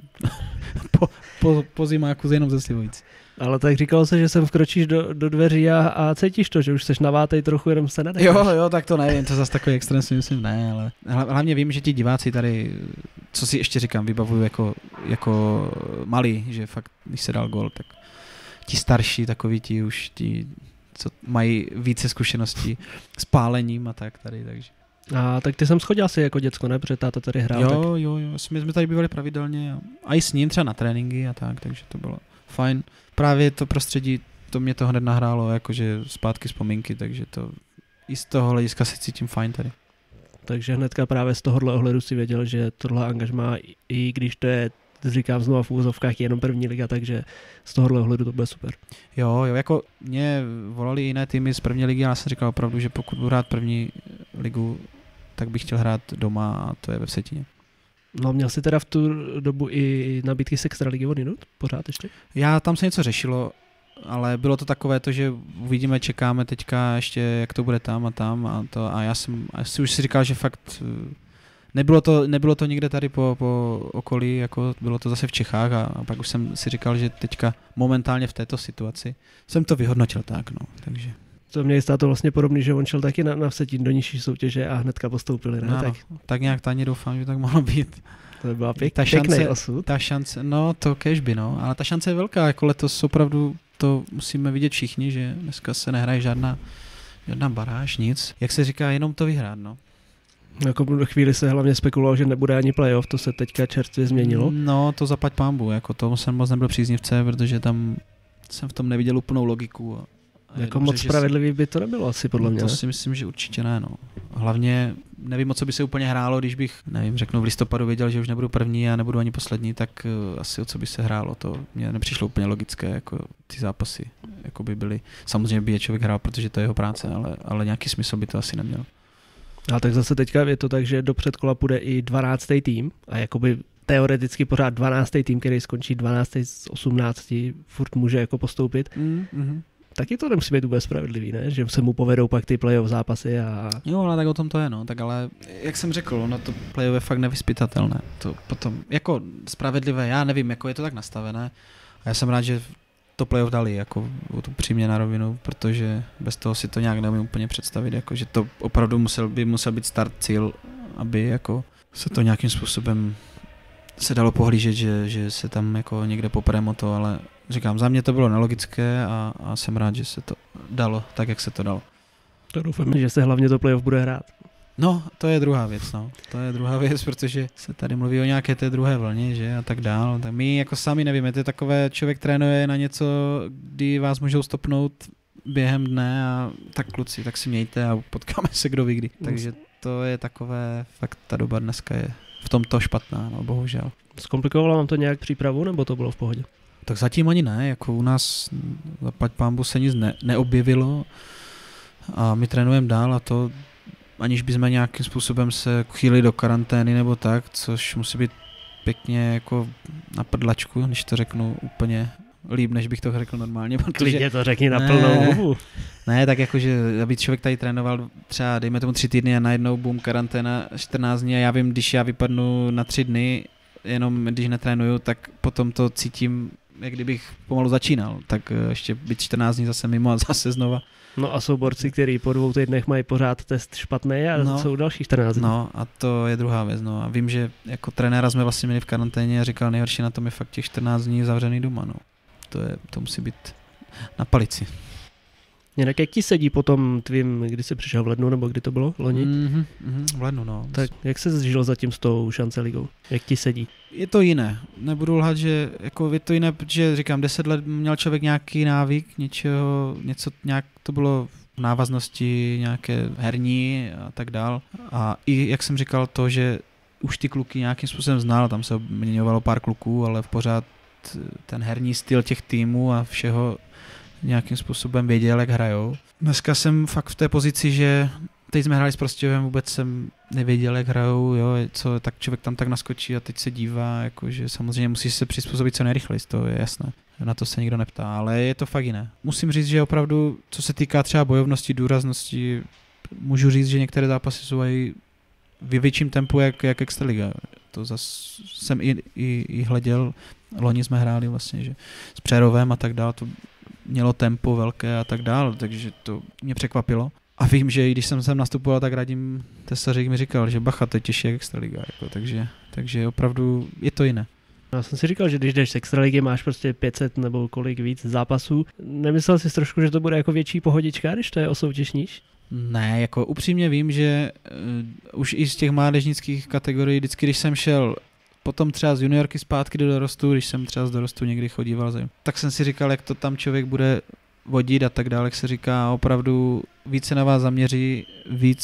po, po, po zimáku jenom ze slivovic. Ale tak říkalo se, že sem vkročíš do, do dveří a, a cítíš to, že už seš navátej trochu, jenom se nedecháš. Jo, jo, tak to nevím, to zase takový extrém si myslím ne, ale hlavně vím, že ti diváci tady, co si ještě říkám, vybavuju jako, jako malý, že fakt, když se dal gól, tak ti starší, takový ti už, ti, co mají více zkušeností s pálením a tak tady, takže. A tak ty jsem schodil asi jako děcko, ne? Protože táta tady hrál. Jo, tak... jo, jo, my jsme tady bývali pravidelně a, a i s ním třeba na tréninky a tak, takže to bylo fajn. Právě to prostředí, to mě to hned nahrálo, jakože zpátky vzpomínky, takže to i z toho hlediska se cítím fajn tady. Takže hnedka právě z tohohle ohledu si věděl, že tohle angažmá, i když to je, říkám znovu v úvozovkách, jenom první liga, takže z tohohle ohledu to bude super. Jo, jo, jako mě volali jiné týmy z první ligy a já jsem říkal opravdu, že pokud budu hrát první ligu, tak bych chtěl hrát doma a to je ve Vsetíně. No měl jsi teda v tu dobu i nabídky z extraligy od jinut? Pořád ještě? Já tam se něco řešilo, ale bylo to takové to, že uvidíme, čekáme teďka ještě, jak to bude tam a tam a to a já jsem a si už si říkal, že fakt nebylo to, nebylo to nikde tady po, po okolí, jako bylo to zase v Čechách a, a pak už jsem si říkal, že teďka momentálně v této situaci jsem to vyhodnotil tak, no, takže. To mě jistá to vlastně podobný, že on šel taky na, na Vsetín do nižší soutěže a hnedka postoupili, ne? No, tak. tak nějak to ani doufám, že tak mohlo být. To byla pěk, ta šance, pěkný osud. Ta šance, no to kežby, no, ale ta šance je velká, jako letos opravdu to musíme vidět všichni, že dneska se nehraje žádná, žádná baráž, nic. Jak se říká, jenom to vyhrát, no. Jako do chvíli se hlavně spekulovalo, že nebude ani playoff, to se teďka čerstvě změnilo. No, to zaplať pánbu, jako to jsem moc nebyl příznivce, protože tam jsem v tom neviděl úplnou logiku. A jako dobře, moc spravedlivý by to nebylo asi podle mě. To ne? si myslím, že určitě ne, no. Hlavně nevím, o co by se úplně hrálo, když bych, nevím, řeknu v listopadu věděl, že už nebudu první a nebudu ani poslední, tak uh, asi o co by se hrálo, to mě nepřišlo úplně logické, jako ty zápasy, jako by byly, samozřejmě by je člověk hrál, protože to je jeho práce, ale, ale nějaký smysl by to asi nemělo. A tak zase teďka je to tak, že do předkola půjde i dvanáctý tým a jakoby teoreticky pořád dvanáctý tým, který skončí dvanáctý z osmnácti, furt může jako postoupit. Mm-hmm. Taky to nemusí být vůbec spravedlivý, ne? Že se mu povedou pak ty playoff zápasy a... Jo, ale tak o tom to je, no. Tak ale, jak jsem řekl, no to playoff je fakt nevyspytatelné. To potom, jako spravedlivé, já nevím, jako je to tak nastavené. A já jsem rád, že to playoff dali, jako tu přímě na rovinu, protože bez toho si to nějak neumím úplně představit, jako že to opravdu musel by musel být start cíl, aby jako se to nějakým způsobem se dalo pohlížet, že, že se tam jako někde poperem o to, ale říkám, za mě to bylo nelogické a, a jsem rád, že se to dalo tak, jak se to dalo. To doufám, že se hlavně to playoff bude hrát. No, to je druhá věc, no. To je druhá věc, protože se tady mluví o nějaké té druhé vlně, že, a tak dál. Tak my jako sami nevíme, to je takové, člověk trénuje na něco, kdy vás můžou stopnout během dne a tak kluci, tak si mějte a potkáme se kdo ví kdy. Takže to je takové, fakt ta doba dneska je v tomto špatná, no, bohužel. Zkomplikovalo vám to nějak přípravu, nebo to bylo v pohodě? Tak zatím ani ne, jako u nás zaplať pánbu se nic ne, neobjevilo a my trénujeme dál a to aniž bychom nějakým způsobem se chýlili do karantény nebo tak, což musí být pěkně jako na prdlačku, když to řeknu úplně líp, než bych to řekl normálně. Klidně to řekni na plnou hubu. Ne, tak jakože, aby člověk tady trénoval třeba, dejme tomu tři týdny a najednou boom, karanténa čtrnáct dní a já vím, když já vypadnu na tři dny, jenom když netrénuju, tak potom to cítím, jak kdybych pomalu začínal, tak ještě být čtrnáct dní zase mimo a zase znova. No a jsou borci, kteří po dvou týdnech mají pořád test špatný a no, jsou další čtrnáct dní. No a to je druhá věc. No. A vím, že jako trenéra jsme vlastně měli v karanténě a říkal, nejhorší na tom je fakt těch čtrnáct dní zavřený doma. No. To, je, to musí být na palici. Jinak jak ti sedí potom tvým, kdy jsi přišel v lednu, nebo kdy to bylo, loni? Mm-hmm, mm-hmm, v lednu, no. Tak jak se zžil zatím s tou šance ligou? Jak ti sedí? Je to jiné. Nebudu lhat, že jako je to jiné, protože říkám, deset let měl člověk nějaký návyk, něčeho, něco, nějak to bylo v návaznosti nějaké herní a tak dál. A i, jak jsem říkal, to, že už ty kluky nějakým způsobem znal, tam se obměňovalo pár kluků, ale v pořád ten herní styl těch týmů a všeho nějakým způsobem věděl, jak hrajou. Dneska jsem fakt v té pozici, že teď jsme hráli s Prostějovem, vůbec jsem nevěděl, jak hrajou, jo, co, tak člověk tam tak naskočí a teď se dívá, jakože samozřejmě musíš se přizpůsobit co nejrychleji, to je jasné. Na to se nikdo neptá, ale je to fakt jiné. Musím říct, že opravdu, co se týká třeba bojovnosti, důraznosti, můžu říct, že některé zápasy jsou i v větším tempu, jak, jak Extraliga. To zase jsem i, i, i hleděl, loni jsme hráli vlastně, že s Přerovem a tak dále, to mělo tempo velké a tak dále, takže to mě překvapilo. A vím, že když jsem sem nastupoval, tak Radim Tesařík mi říkal, že bacha, to je těžší jak Extraliga, jako, takže, takže opravdu je to jiné. Já jsem si říkal, že když jdeš z Extraligy, máš prostě pět set nebo kolik víc zápasů. Nemyslel jsi trošku, že to bude jako větší pohodička, když to je o soutěž níž? Ne, jako upřímně vím, že uh, už i z těch mládežnických kategorií, vždycky, když jsem šel potom třeba z juniorky zpátky do dorostu, když jsem třeba z dorostu někdy chodíval, tak jsem si říkal, jak to tam člověk bude vodit a tak dále, jak se říká, opravdu víc se na vás zaměří, víc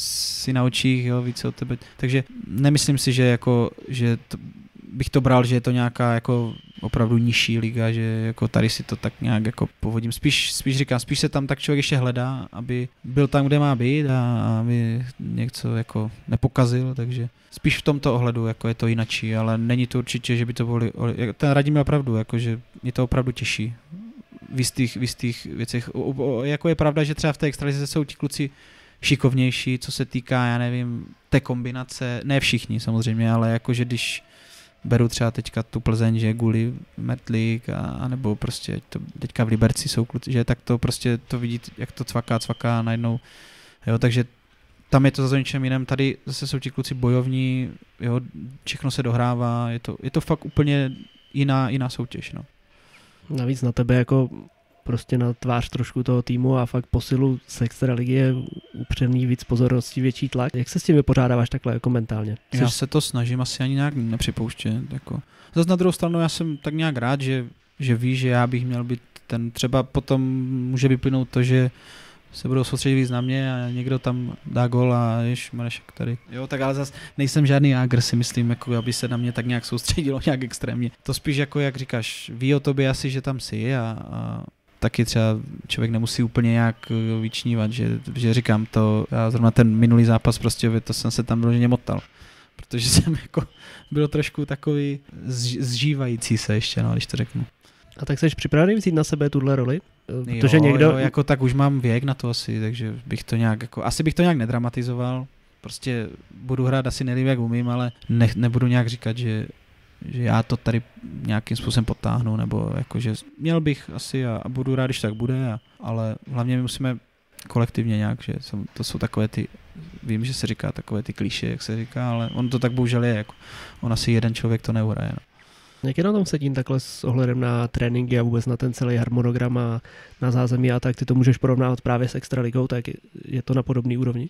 si naučí, jo, víc od tebe. Takže nemyslím si, že jako, že to, bych to bral, že je to nějaká jako opravdu nižší liga, že jako tady si to tak nějak jako povodím. Spíš, spíš říkám, spíš se tam tak člověk ještě hledá, aby byl tam, kde má být a aby něco jako nepokazil, takže spíš v tomto ohledu jako je to jinačí, ale není to určitě, že by to bylo, ten Radim měl pravdu, jako že mě to opravdu těší v jistých, v jistých věcech. O, o, jako je pravda, že třeba v té extralize jsou ti kluci šikovnější, co se týká, já nevím, té kombinace, ne všichni samozřejmě, ale jakože když beru třeba teďka tu Plzeň, že Guli, Mertlík a, a nebo prostě to, teďka v Liberci jsou kluci, že tak to prostě to vidí, jak to cvaká, cvaká najednou, jo, takže tam je to zase něčem jiném, tady zase jsou ti kluci bojovní, jo, všechno se dohrává, je to, je to fakt úplně jiná, jiná soutěž, no. Navíc na tebe jako prostě na tvář trošku toho týmu a fakt posilu z extraligy je upřený víc pozornosti, větší tlak. Jak se s tím vypořádáváš takhle jako mentálně? Já se to snažím asi ani nějak nepřipouštět. Jako. Zase na druhou stranu já jsem tak nějak rád, že, že ví, že já bych měl být ten, třeba potom může vyplynout to, že se budou soustředit víc na mě a někdo tam dá gol a ješ Marešek tady. Jo, tak ale zase nejsem žádný jágr, si myslím, jako aby se na mě tak nějak soustředilo nějak extrémně. To spíš jako, jak říkáš, ví o tobě asi, že tam jsi a, a taky třeba člověk nemusí úplně nějak vyčnívat, že, že říkám to, já zrovna ten minulý zápas prostě, to jsem se tam vyloženě motal, protože jsem jako byl trošku takový zžívající se ještě, no, když to řeknu. A tak jsi připravený vzít na sebe tuhle roli? Protože jo, někdo... jo, jako tak už mám věk na to asi, takže bych to nějak, jako, asi bych to nějak nedramatizoval, prostě budu hrát asi nejlíp, jak umím, ale ne, nebudu nějak říkat, že že já to tady nějakým způsobem potáhnu, nebo jakože měl bych asi a, a budu rád, když tak bude, a, ale hlavně my musíme kolektivně nějak, že jsou, to jsou takové ty, vím, že se říká takové ty klišé, jak se říká, ale on to tak bohužel je, jako on asi jeden člověk to neuhraje. No. Jak je na tom sedím takhle s ohledem na tréninky a vůbec na ten celý harmonogram a na zázemí a tak, ty to můžeš porovnávat právě s extraligou, tak je to na podobný úrovni?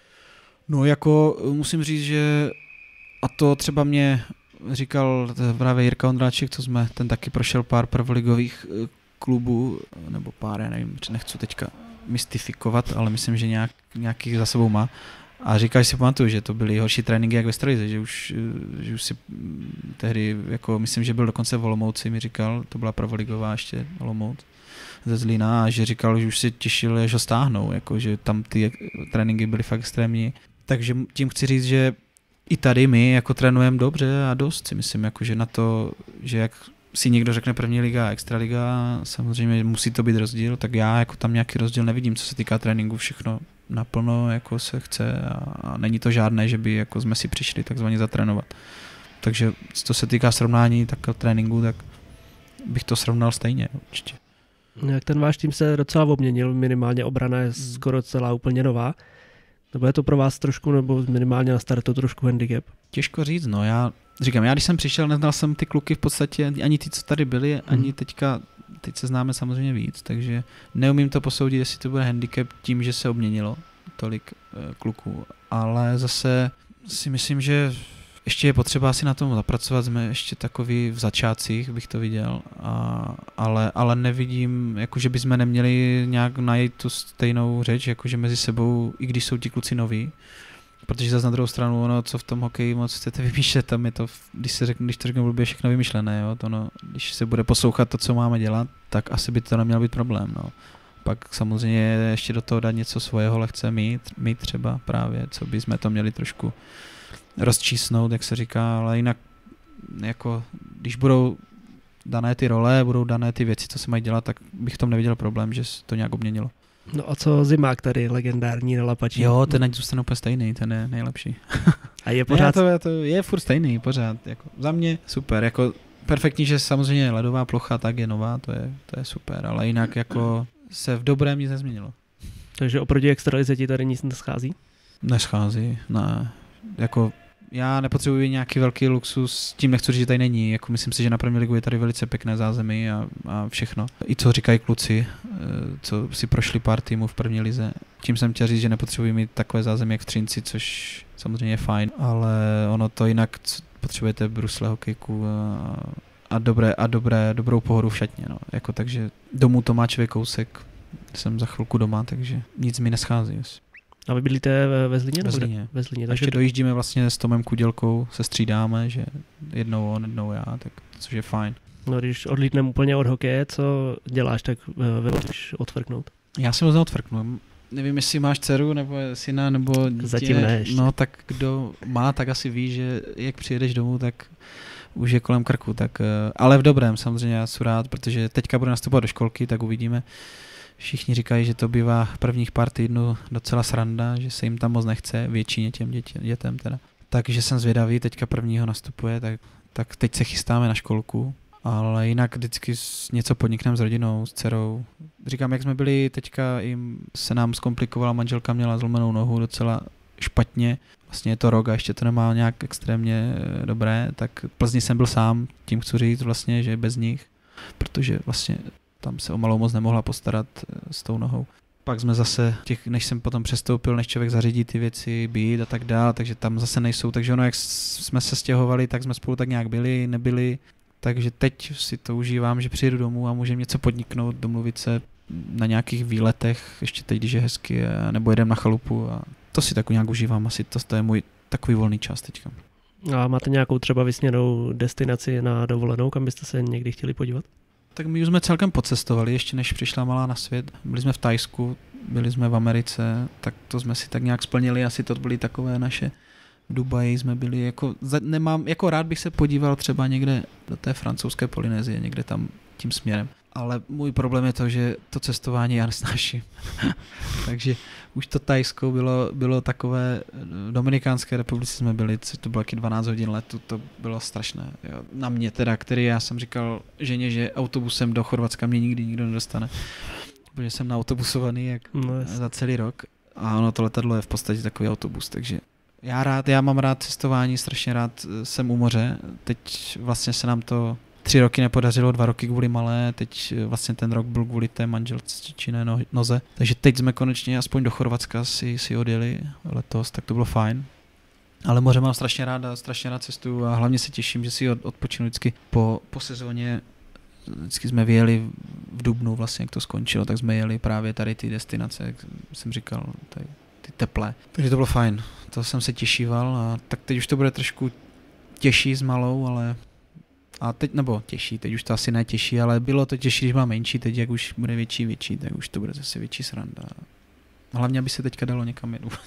No jako musím říct, že a to třeba mě říkal právě Jirka Ondráček, co jsme, ten taky prošel pár prvoligových klubů, nebo pár, já nevím, nechci teďka mystifikovat, ale myslím, že nějak, nějakých za sebou má. A říkáš si, pamatuju, že to byly horší tréninky jak ve Stralize, že už, že už si tehdy, jako myslím, že byl dokonce v Olomouci, mi říkal, to byla prvoligová ještě Olomouc ze Zlína, a že říkal, že už si těšil, až ho stáhnou, jako, že tam ty tréninky byly fakt extrémní. Takže tím chci říct, že i tady my jako trénujeme dobře a dost si myslím, jako, že na to, že jak si někdo řekne první liga a extraliga, samozřejmě musí to být rozdíl, tak já jako tam nějaký rozdíl nevidím, co se týká tréninku, všechno naplno jako se chce a, a není to žádné, že by jako jsme si přišli takzvaně zatrénovat. Takže co se týká srovnání tak tréninku, tak bych to srovnal stejně určitě. Jak ten váš tým se docela obměnil, minimálně obrana je skoro celá úplně nová. Nebo je to pro vás trošku, nebo minimálně na startu trošku handicap? Těžko říct, no já říkám, já když jsem přišel, neznal jsem ty kluky v podstatě, ani ty, co tady byli, ani hmm. teďka, teď se známe samozřejmě víc, takže neumím to posoudit, jestli to bude handicap tím, že se obměnilo tolik e, kluků, ale zase si myslím, že ještě je potřeba si na tom zapracovat, jsme ještě takový v začátcích, bych to viděl, a, ale, ale nevidím, jako že bychom neměli nějak najít tu stejnou řeč, jakože mezi sebou, i když jsou ti kluci noví, protože zase na druhou stranu, ono, co v tom hokeji moc chcete vymýšlet, tam je to, když, se řekne, když to řeknu blbě, všechno vymyšlené, jo? To no, když se bude poslouchat to, co máme dělat, tak asi by to neměl být problém, no. Pak samozřejmě ještě do toho dát něco svého lehce mít, mít třeba právě, co bychom to měli trošku rozčísnout, jak se říká, ale jinak jako, když budou dané ty role, budou dané ty věci, co se mají dělat, tak bych v tom neviděl problém, že se to nějak obměnilo. No a co Zimák tady, legendární nalapačí? Jo, ten ať zůstane úplně stejný, ten je nejlepší. A je pořád... Ne, to, to je furt stejný, pořád, jako za mě super, jako perfektní, že samozřejmě ledová plocha tak je nová, to je, to je super, ale jinak jako se v dobrém nic nezměnilo. Takže oproti extralize ti tady nic neschází? Neschází, ne, jako já nepotřebuji nějaký velký luxus, tím nechci říct, že tady není, jako myslím si, že na Premier Ligu je tady velice pěkné zázemí a, a všechno. I co říkají kluci, co si prošli pár týmů v první lize. Tím jsem chtěl říct, že nepotřebuji mít takové zázemí jak v Třinci, což samozřejmě je fajn, ale ono to jinak potřebujete brusle, hokejku a, a, dobré, a dobré, dobrou pohodu v šatně. No. Jako, takže domů to má člověk kousek, jsem za chvilku doma, takže nic mi neschází. A vy bydlíte ve Zlíně? Ve Zlíně. Ve Zlíně, takže ještě dojíždíme vlastně s Tomem Kudělkou, se střídáme, že jednou on, jednou já, tak což je fajn. No když odlítneme úplně od hokeje, co děláš, tak můžeš odfrknout? Já si moc neodfrknu. Nevím, jestli máš dceru, nebo syna, nebo dítě. Zatím ne ještě. No tak kdo má, tak asi ví, že jak přijedeš domů, tak už je kolem krku. Tak, ale v dobrém samozřejmě, já jsem rád, protože teďka bude nastupovat do školky, tak uvidíme. Všichni říkají, že to bývá prvních pár týdnů docela sranda, že se jim tam moc nechce, většině těm dětě, dětem teda. Takže jsem zvědavý, teďka prvního nastupuje, tak, tak teď se chystáme na školku, ale jinak vždycky něco podnikneme s rodinou, s dcerou. Říkám, jak jsme byli teďka, jim se nám zkomplikovala, manželka měla zlomenou nohu docela špatně, vlastně je to rok a ještě to nemá nějak extrémně dobré, tak v Plzni jsem byl sám, tím chci říct vlastně, že bez nich, protože vlastně tam se o malou moc nemohla postarat s tou nohou. Pak jsme zase, těch, než jsem potom přestoupil, než člověk zařídí ty věci, být a tak dál, takže tam zase nejsou. Takže ono, jak jsme se stěhovali, tak jsme spolu tak nějak byli, nebyli. Takže teď si to užívám, že přijedu domů a můžeme něco podniknout, domluvit se na nějakých výletech, ještě teď, když je hezky, nebo jedem na chalupu. A to si tak nějak užívám, asi to, to je můj takový volný čas teďka. A máte nějakou třeba vysněnou destinaci na dovolenou, kam byste se někdy chtěli podívat? Tak my už jsme celkem pocestovali, ještě než přišla malá na svět. Byli jsme v Thajsku, byli jsme v Americe, tak to jsme si tak nějak splnili, asi to byly takové naše. V Dubaji jsme byli, jako, nemám, jako rád bych se podíval třeba někde do té francouzské Polynézie, někde tam tím směrem. Ale můj problém je to, že to cestování já nesnáším. Takže už to Thajsko bylo, bylo takové, v Dominikánské republice jsme byli, to bylo taky dvanáct hodin letu, to bylo strašné. Jo. Na mě teda, který já jsem říkal ženě, že autobusem do Chorvatska mě nikdy nikdo nedostane. Protože jsem na autobusovaný jak no za celý rok a ono to letadlo je v podstatě takový autobus, takže já rád, já mám rád cestování, strašně rád jsem u moře, teď vlastně se nám to tři roky nepodařilo, dva roky kvůli malé, teď vlastně ten rok byl kvůli té manželčiné noze. Takže teď jsme konečně aspoň do Chorvatska si, si odjeli letos, tak to bylo fajn. Ale moře mám strašně rád a strašně rád cestuju a hlavně se těším, že si odpočinu vždycky po, po sezóně. Vždycky jsme vyjeli v dubnu, vlastně jak to skončilo, tak jsme jeli právě tady ty destinace, jak jsem říkal, tady, ty teplé. Takže to bylo fajn, to jsem se těšíval a tak teď už to bude trošku těžší s malou, ale a teď, nebo těžší, teď už to asi netěžší, ale bylo to těžší, když má menší, teď jak už bude větší, větší, tak už to bude zase větší sranda. Hlavně, aby se teďka dalo někam jet.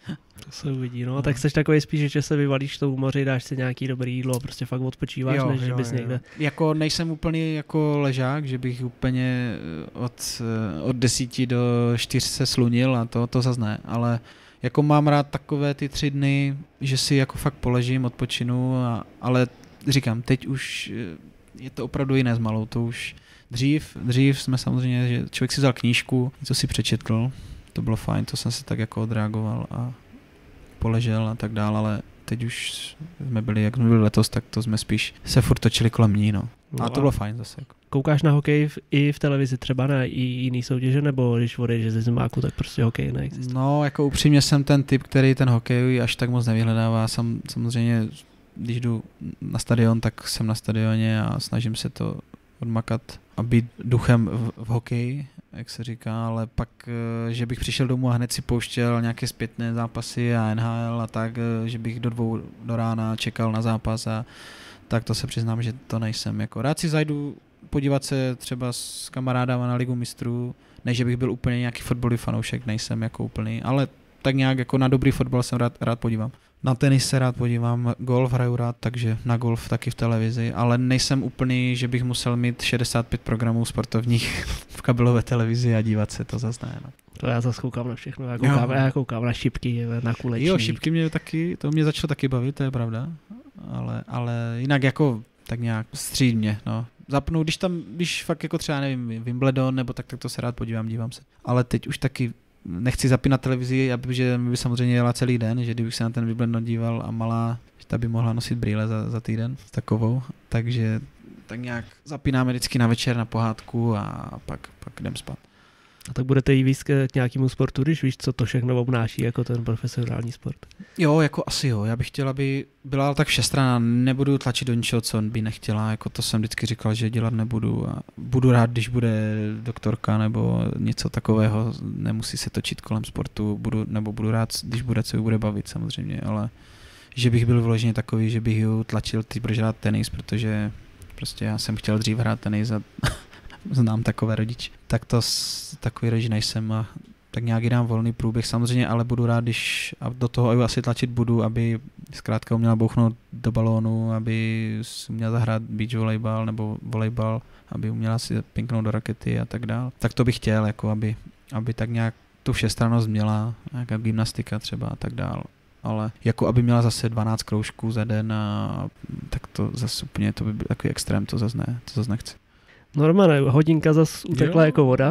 To se uvidí, no. Tak jsi takový spíš, že se vyvalíš k tomu moři, dáš si nějaký dobrý jídlo, prostě fakt odpočíváš, jo, než jo, že bys jo. někde... Jako nejsem úplně jako ležák, že bych úplně od, od desíti do čtyř se slunil a to, to zas ne, ale jako mám rád takové ty tři dny, že si jako fakt poležím, odpočinu, a, ale říkám, teď už je to opravdu jiné s malou, to už dřív, dřív jsme samozřejmě, že člověk si vzal knížku, něco si přečetl, to bylo fajn, to jsem se tak jako odreagoval a poležel a tak dál, ale teď už jsme byli, jak jsme byli letos, tak to jsme spíš se furt točili kolem ní, no. A to bylo fajn zase. Jako. Koukáš na hokej v, i v televizi třeba na i jiný soutěže, nebo když odejdeš ze zimáku, tak prostě hokej neexistuje? No, jako upřímně jsem ten typ, který ten hokej až tak moc nevyhledává. Sam, samozřejmě, když jdu na stadion, tak jsem na stadioně a snažím se to odmakat a být duchem v, v hokeji, jak se říká, ale pak, že bych přišel domů a hned si pouštěl nějaké zpětné zápasy a N H L a tak, že bych do dvou do rána čekal na zápas a tak to se přiznám, že to nejsem. Jako rád si zajdu podívat se třeba s kamarádama na Ligu mistrů, ne, že bych byl úplně nějaký fotbalový fanoušek, nejsem jako úplný, ale tak nějak jako na dobrý fotbal jsem rád, rád podívám. Na tenis se rád podívám, golf hraju rád, takže na golf taky v televizi, ale nejsem úplný, že bych musel mít šedesát pět programů sportovních v kabelové televizi a dívat se, to zase ne. No. To já zase koukám na všechno, já koukám, já koukám na šipky, na kulečník. Jo, šipky mě taky, to mě začalo taky bavit, to je pravda, ale, ale jinak jako tak nějak střídně, no. Zapnu, když tam, když fakt jako třeba, nevím, Wimbledon, nebo tak, tak to se rád podívám, dívám se. Ale teď už taky nechci zapínat televizi, protože mi by samozřejmě jela celý den, že kdybych se na ten Wimbledon díval a malá, že ta by mohla nosit brýle za, za týden s takovou, takže tak nějak zapínáme vždycky na večer na pohádku a pak, pak jdem spát. A tak budete jí víc k nějakému sportu, když víš, co to všechno obnáší jako ten profesionální sport? Jo, jako asi jo. Já bych chtěla, aby byla tak všestranná. Nebudu tlačit do ničeho, co by nechtěla. Jako to jsem vždycky říkal, že dělat nebudu. A budu rád, když bude doktorka nebo něco takového. Nemusí se točit kolem sportu. Budu, nebo budu rád, když bude, co ji bude bavit samozřejmě. Ale že bych byl vloženě takový, že bych ji tlačil, ty budeš hrát tenis, protože prostě já jsem chtěl dřív hrát tenis a znám takové rodiče. Tak to takový rodič nejsem a tak nějak dám volný průběh samozřejmě, ale budu rád, když a do toho asi tlačit budu, aby zkrátka uměla bouchnout do balónu, aby uměla zahrát beach volejbal nebo volejbal, aby uměla si pinknout do rakety a tak dál. Tak to bych chtěl, jako aby, aby tak nějak tu všestrannost měla, nějaká gymnastika třeba a tak dál. Ale jako aby měla zase dvanáct kroužků za den a tak to zase úplně, to by byl takový extrém, to zase ne, to zase nechci. Normálně, hodinka zase utekla jo. jako voda.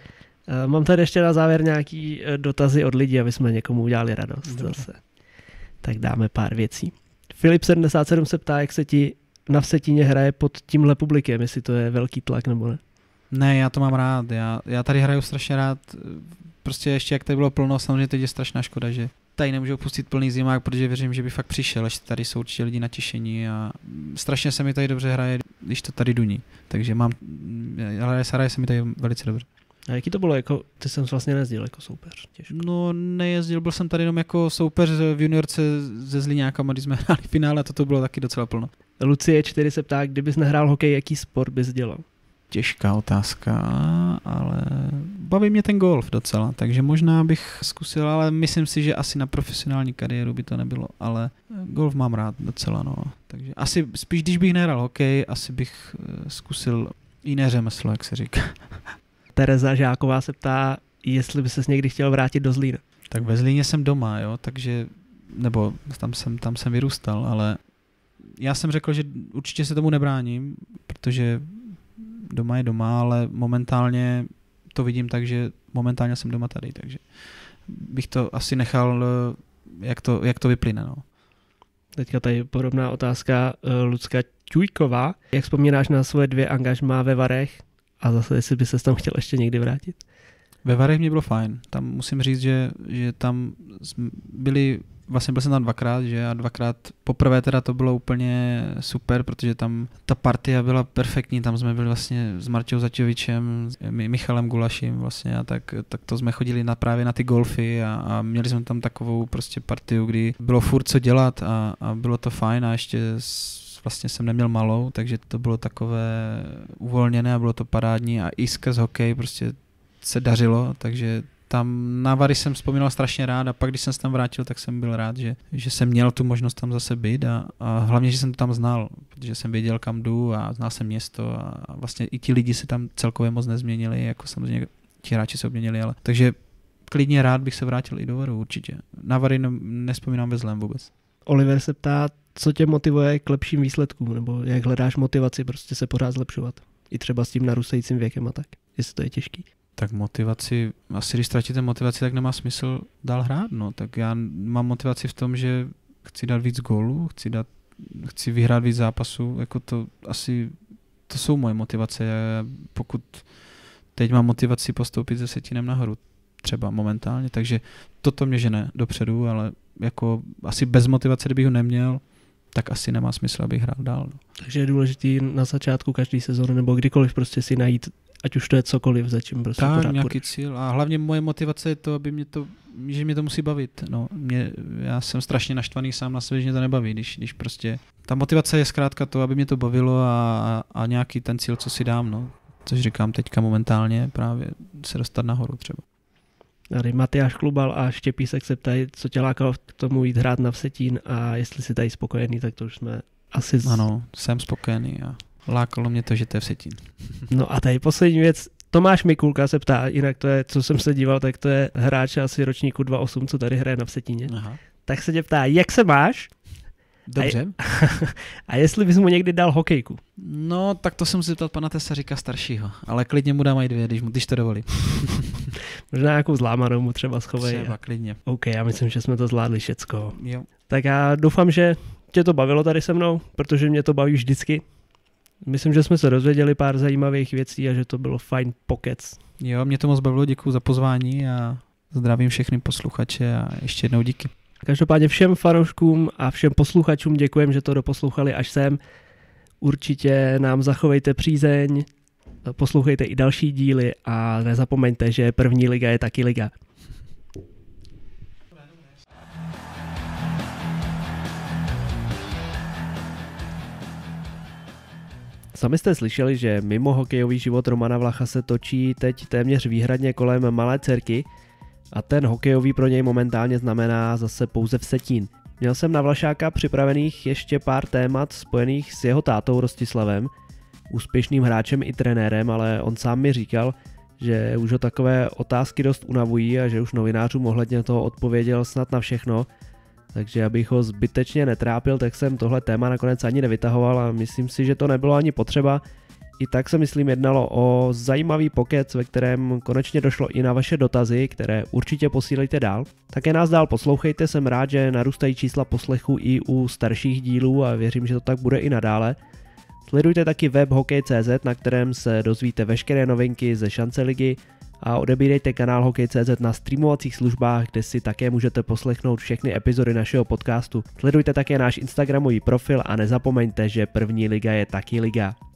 Mám tady ještě na závěr nějaký dotazy od lidí, aby jsme někomu udělali radost zase. Tak dáme pár věcí. Filip sedmdesát sedm se ptá, jak se ti na Vsetíně hraje pod tímhle publikem, jestli to je velký tlak nebo ne. Ne, já to mám rád. Já, já tady hraju strašně rád. Prostě ještě jak tady bylo plno, samozřejmě teď je strašná škoda, že tady nemůžou pustit plný zimák, protože věřím, že by fakt přišel, až tady jsou určitě lidi natěšení a strašně se mi tady dobře hraje, když to tady duní. Takže mám, ale hraje se mi tady velice dobře. A jaký to bylo, jako, ty jsem vlastně nejezdil jako soupeř? Těžko. No nejezdil, byl jsem tady jenom jako soupeř v juniorce ze Zlíňákama, když jsme hráli finále a toto bylo taky docela plno. Lucie čtyři se ptá, kdybys nehrál hokej, jaký sport bys dělal? Těžká otázka, ale baví mě ten golf docela, takže možná bych zkusil, ale myslím si, že asi na profesionální kariéru by to nebylo, ale golf mám rád docela, no. Takže asi spíš, když bych nehrál hokej, asi bych zkusil jiné řemeslo, jak se říká. Tereza Žáková se ptá, jestli by ses někdy chtěl vrátit do Zlína. Tak ve Zlíně jsem doma, jo, takže, nebo tam jsem, tam jsem vyrůstal, ale já jsem řekl, že určitě se tomu nebráním, protože doma je doma, ale momentálně to vidím tak, že momentálně jsem doma tady, takže bych to asi nechal, jak to, jak to vyplyne. No. Teďka tady podobná otázka Lucka Čujková. Jak vzpomínáš na svoje dvě angažmá ve Varech a zase, jestli by ses tam chtěl ještě někdy vrátit? Ve Varech mě bylo fajn. Tam musím říct, že, že tam byli, vlastně byl jsem tam dvakrát, že a dvakrát, poprvé teda to bylo úplně super, protože tam ta partia byla perfektní, tam jsme byli vlastně s Marťou Zaťovičem, s Michalem Gulaším vlastně a tak, tak to jsme chodili na, právě na ty golfy a, a měli jsme tam takovou prostě partiu, kdy bylo furt co dělat a, a bylo to fajn a ještě s, vlastně jsem neměl malou, takže to bylo takové uvolněné a bylo to parádní a i skrz hokej prostě se dařilo, takže tam na Vary jsem vzpomínal strašně rád a pak, když jsem se tam vrátil, tak jsem byl rád, že, že jsem měl tu možnost tam zase být a, a hlavně, že jsem to tam znal, protože jsem věděl, kam jdu a znal jsem město a vlastně i ti lidi se tam celkově moc nezměnili, jako samozřejmě ti hráči se obměnili, ale takže klidně rád bych se vrátil i do Varu, určitě. Na Vary ne, nespomínám ve zlém vůbec. Oliver se ptá, co tě motivuje k lepším výsledkům, nebo jak hledáš motivaci prostě se pořád zlepšovat. I třeba s tím narůstajícím věkem a tak, jestli to je těžký. Tak motivaci, asi když ztratíte motivaci, tak nemá smysl dál hrát, no. Tak já mám motivaci v tom, že chci dát víc gólů, chci dát, chci vyhrát víc zápasů, jako to asi, to jsou moje motivace. Já, pokud teď mám motivaci postoupit se Vsetinem nahoru, třeba momentálně, takže toto mě žene dopředu, ale jako asi bez motivace, kdybych ho neměl, tak asi nemá smysl, abych hrál dál. No. Takže je důležitý na začátku každý sezóny nebo kdykoliv prostě si najít, ať už to je cokoliv, za čím prostě tak, pořád nějaký půjdeš. cíl. A hlavně moje motivace je to, aby mě to, že mě to musí bavit. No, mě, já jsem strašně naštvaný sám na sebe, že mě to nebaví, když, když prostě ta motivace je zkrátka to, aby mě to bavilo a, a nějaký ten cíl, co si dám, no. Což říkám teďka momentálně, právě se dostat nahoru třeba. Tady Matyáš Klubal a Štěpísek se ptají, co tě lákalo k tomu jít hrát na Vsetín a jestli jsi tady spokojený, tak to už jsme asi... Z... Ano, jsem spokojený a lákalo mě to, že to je Vsetín. No a tady poslední věc, Tomáš Mikulka se ptá, jinak to je, co jsem se díval, tak to je hráč asi ročníku dva osm, co tady hraje na Vsetíně. Aha. Tak se tě ptá, jak se máš? Dobře. A, a jestli bys mu někdy dal hokejku? No, tak to jsem si zeptal pana Tesaříka staršího, ale klidně mu dám aj dvě, když, mu, když to dovolí. Možná nějakou zlámanou mu třeba schovej. Třeba, klidně. OK, já myslím, že jsme to zvládli všecko. Jo. Tak já doufám, že tě to bavilo tady se mnou, protože mě to baví vždycky. Myslím, že jsme se dozvěděli pár zajímavých věcí a že to bylo fajn pokec. Jo, mě to moc bavilo, děkuju za pozvání a zdravím všechny posluchače a ještě jednou díky. Každopádně všem fanouškům a všem posluchačům děkujem, že to doposlouchali až sem. Určitě nám zachovejte přízeň, poslouchejte i další díly a nezapomeňte, že první liga je taky liga. Sami jste slyšeli, že mimo hokejový život Romana Vlacha se točí teď téměř výhradně kolem malé dcerky a ten hokejový pro něj momentálně znamená zase pouze Vsetín. Měl jsem na Vlašáka připravených ještě pár témat spojených s jeho tátou Rostislavem, úspěšným hráčem i trenérem, ale on sám mi říkal, že už ho takové otázky dost unavují a že už novinářům ohledně toho odpověděl snad na všechno, takže abych ho zbytečně netrápil, tak jsem tohle téma nakonec ani nevytahoval a myslím si, že to nebylo ani potřeba. I tak se myslím jednalo o zajímavý pokec, ve kterém konečně došlo i na vaše dotazy, které určitě posílejte dál. Také nás dál poslouchejte, jsem rád, že narůstají čísla poslechu i u starších dílů a věřím, že to tak bude i nadále. Sledujte taky web hokej tečka cé zet, na kterém se dozvíte veškeré novinky ze šance ligy a odebírejte kanál hokej tečka cé zet na streamovacích službách, kde si také můžete poslechnout všechny epizody našeho podcastu. Sledujte také náš instagramový profil a nezapomeňte, že první liga je taky liga.